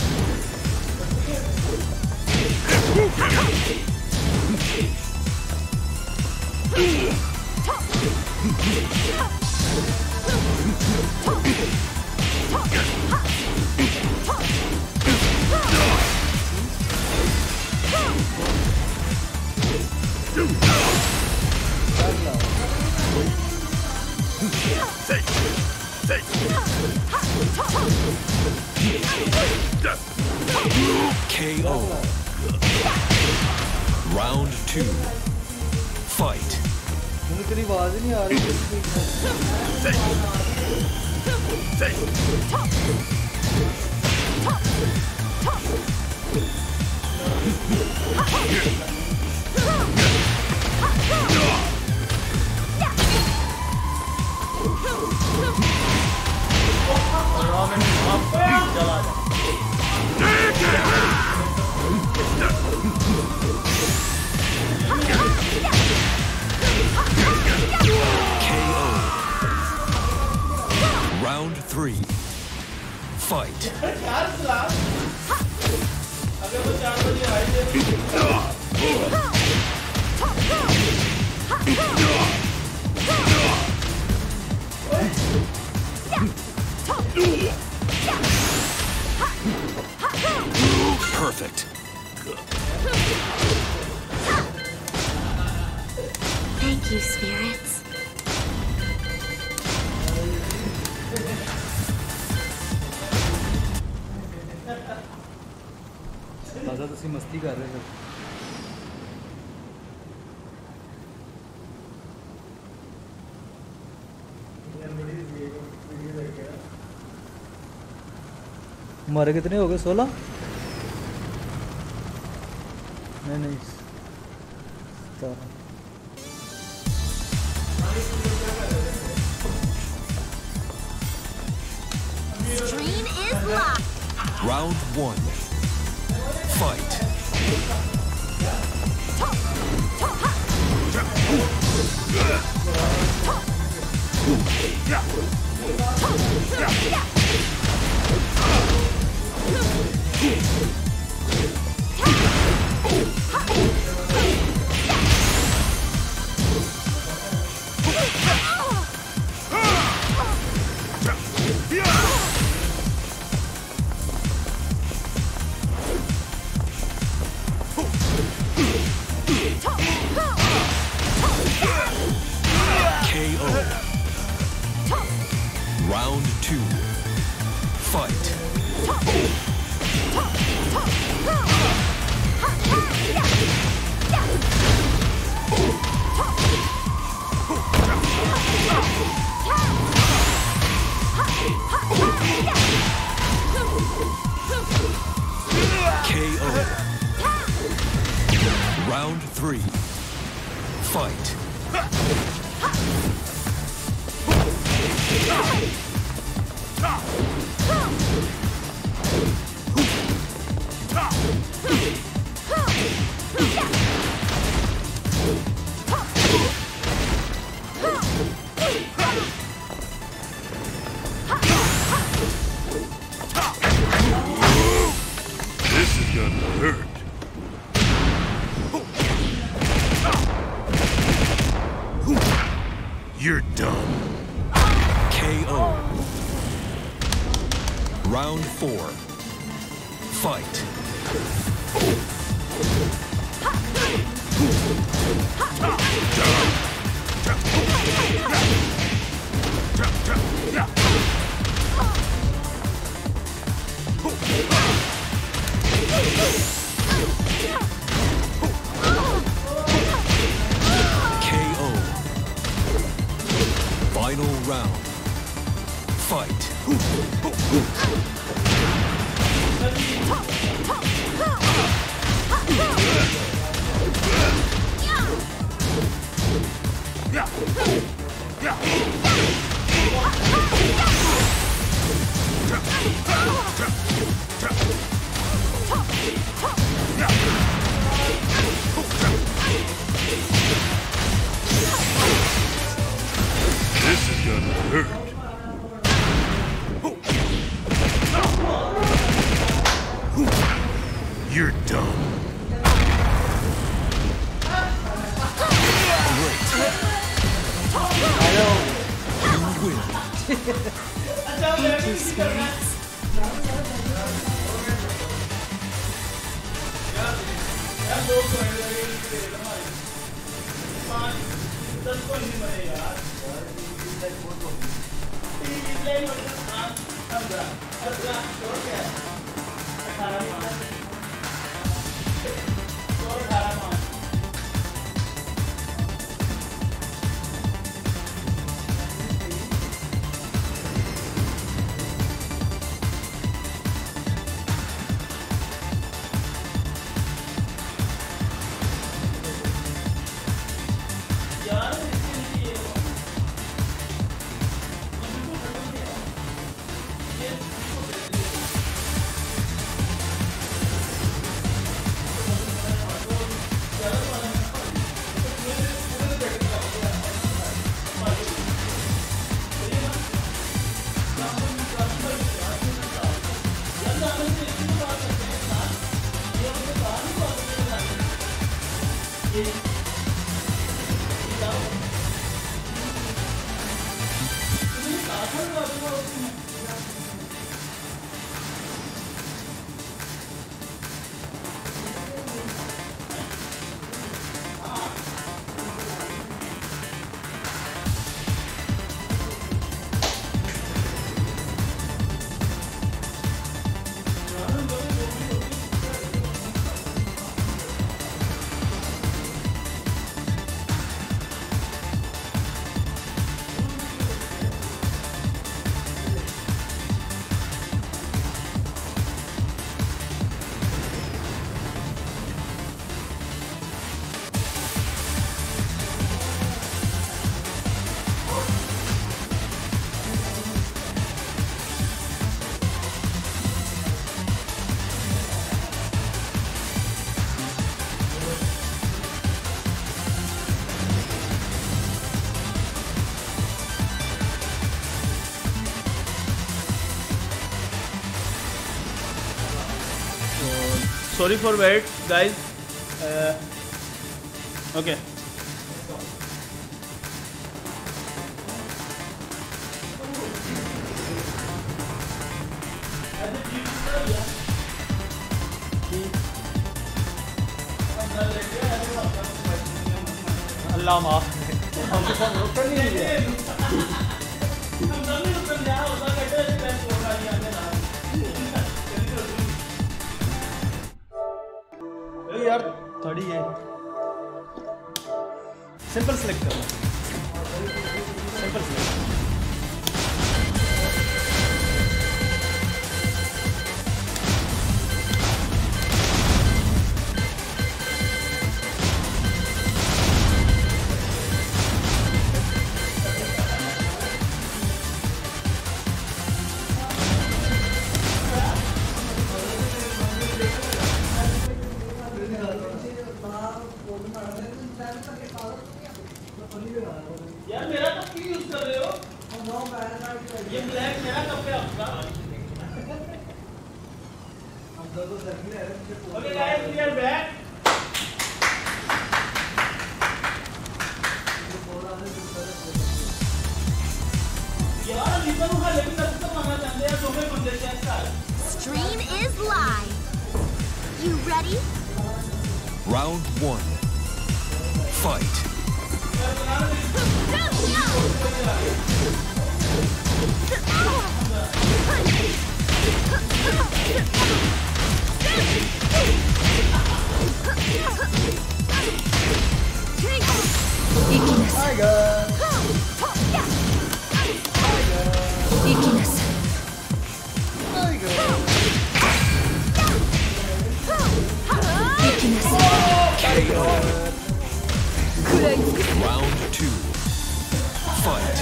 K O. Round two. Fight. मुझे तेरी आवाज ही नहीं आ रही K O. Round three. Fight. Perfect. Thank you, spirits. खासा तो सी मस्ती कर रहे थे हमारे कितने हो गए सोलह नहीं नहीं सतारह Unlock. Round one. Fight. K O. Round two. Fight. K O. Round three. Fight. This is gonna hurt. You're done. K O. Round four. Fight. K O. Final round. Fight. This is gonna hurt. You're done. You win. Thank you, spirits. sorry for wait, guys. Uh, okay. अल्लाह माफ हमसे सब रोकन नहीं दिया यार थोड़ी है simple select करना simple select यार मेरा कप क्यों यूज कर रहे हो? ये ब्लैक मेरा कप है आपका। Okay guys, we are back. यार रिबन हाले भी तक तो मांगा चाहते हैं दोनों बंदे चेक कर। Stream is live. You ready? Round one. Fight. Round two. Fight.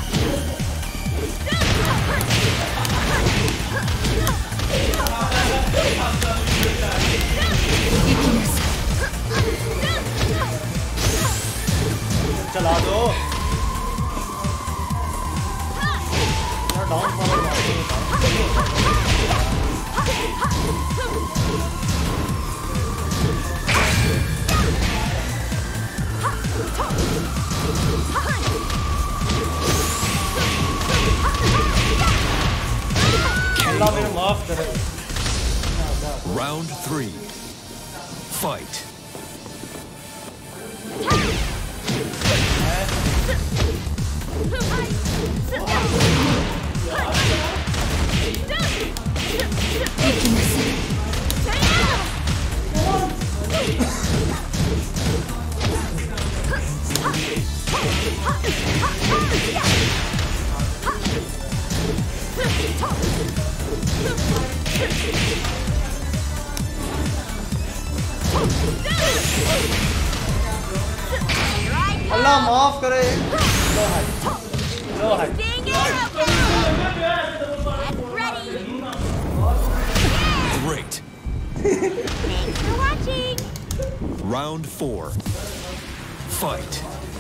चला दो यार डाउन फॉलो अल्लाह मेरे माफ करे Round three. Fight. अल्लाह माफ करे लो हाय लो हाय Great. Thanks for watching. Round four. Fight.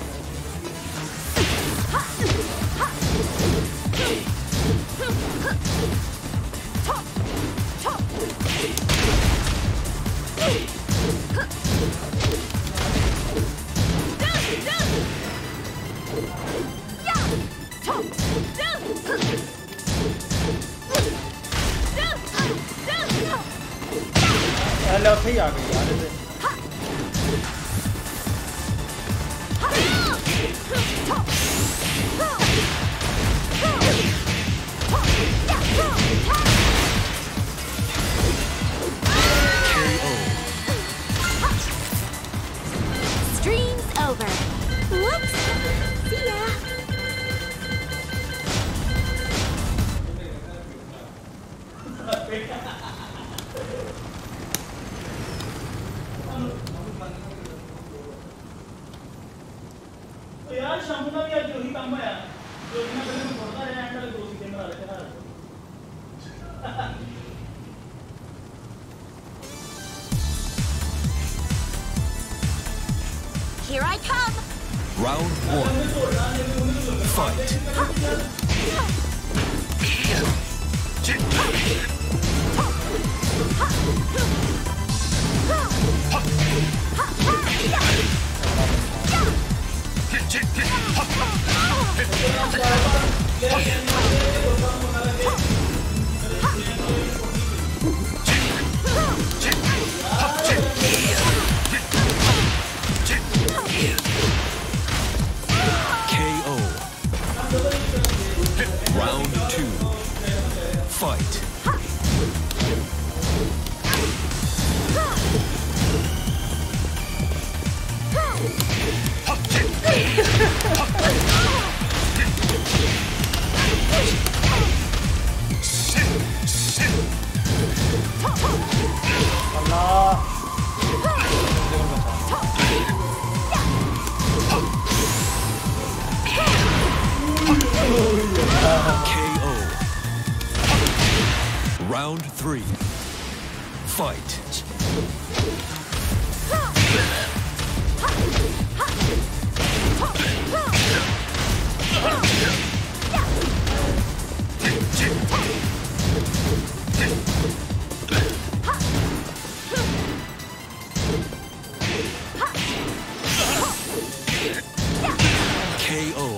पहले उठे ही आ गई यार इसे Stream's over. Whoops. See ya. तो यार शाम को भी आज जो ही काम आया जो ही ना पहले मैं छोड़ता रहा एंड वाले दो सीधे में रखे ना Here I come. Round one. Fight. Round three. Fight. K O.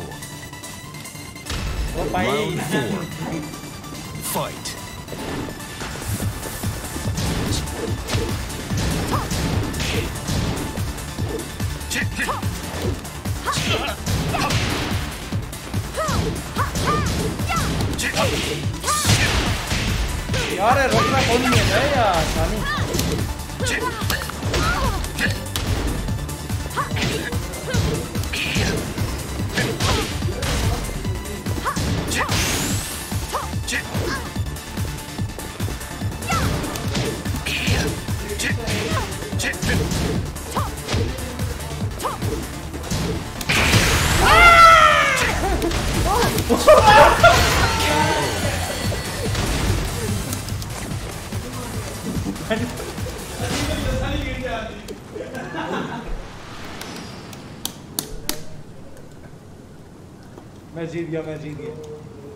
Round four. Fight. यार रोकना कौन नहीं है यार सानी मैं जीत गया मैं जीत गया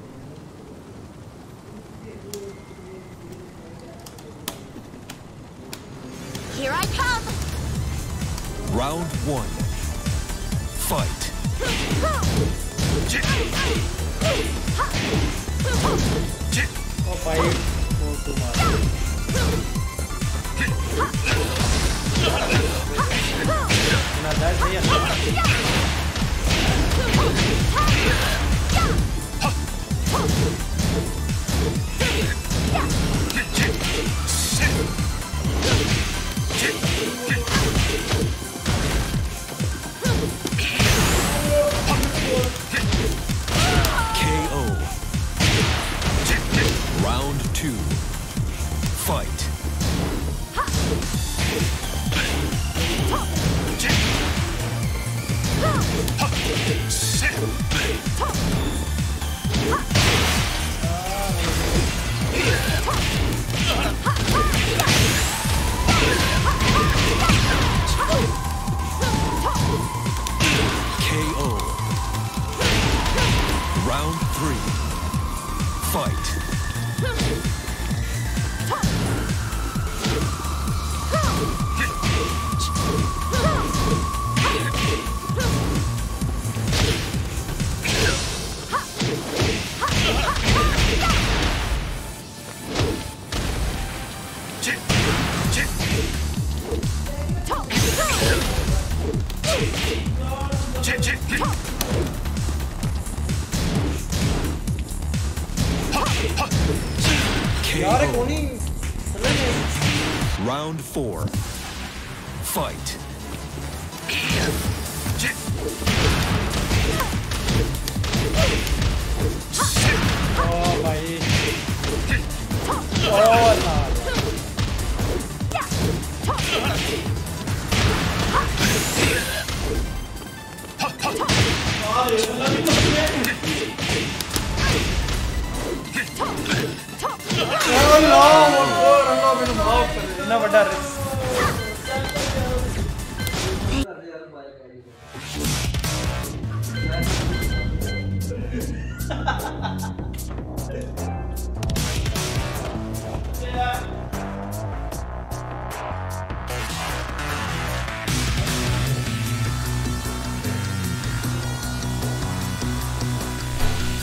Here I come. Round one. Fight. ओ भाई वो तुम्हारा ना जा सही K O. Round two. Fight. K O. Round three. Fight. यार K O. कोनी Round four. Fight. ओ भाई ओ अल्लाह इतना बड़ा रिस्क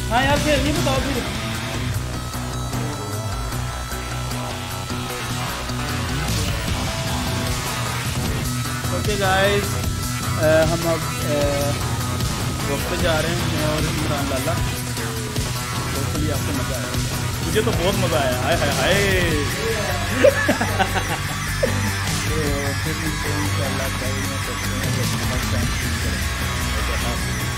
हाँ यार खेलनी बताओ फिर। ओके गाइस, हम अब वक्त पे जा रहे हैं और इमरान लाला। होपफुली आपको मज़ा आया, मुझे तो बहुत मज़ा आया। हाय हाय हाय। तो फिर इंशाल्लाह कल में करते हैं।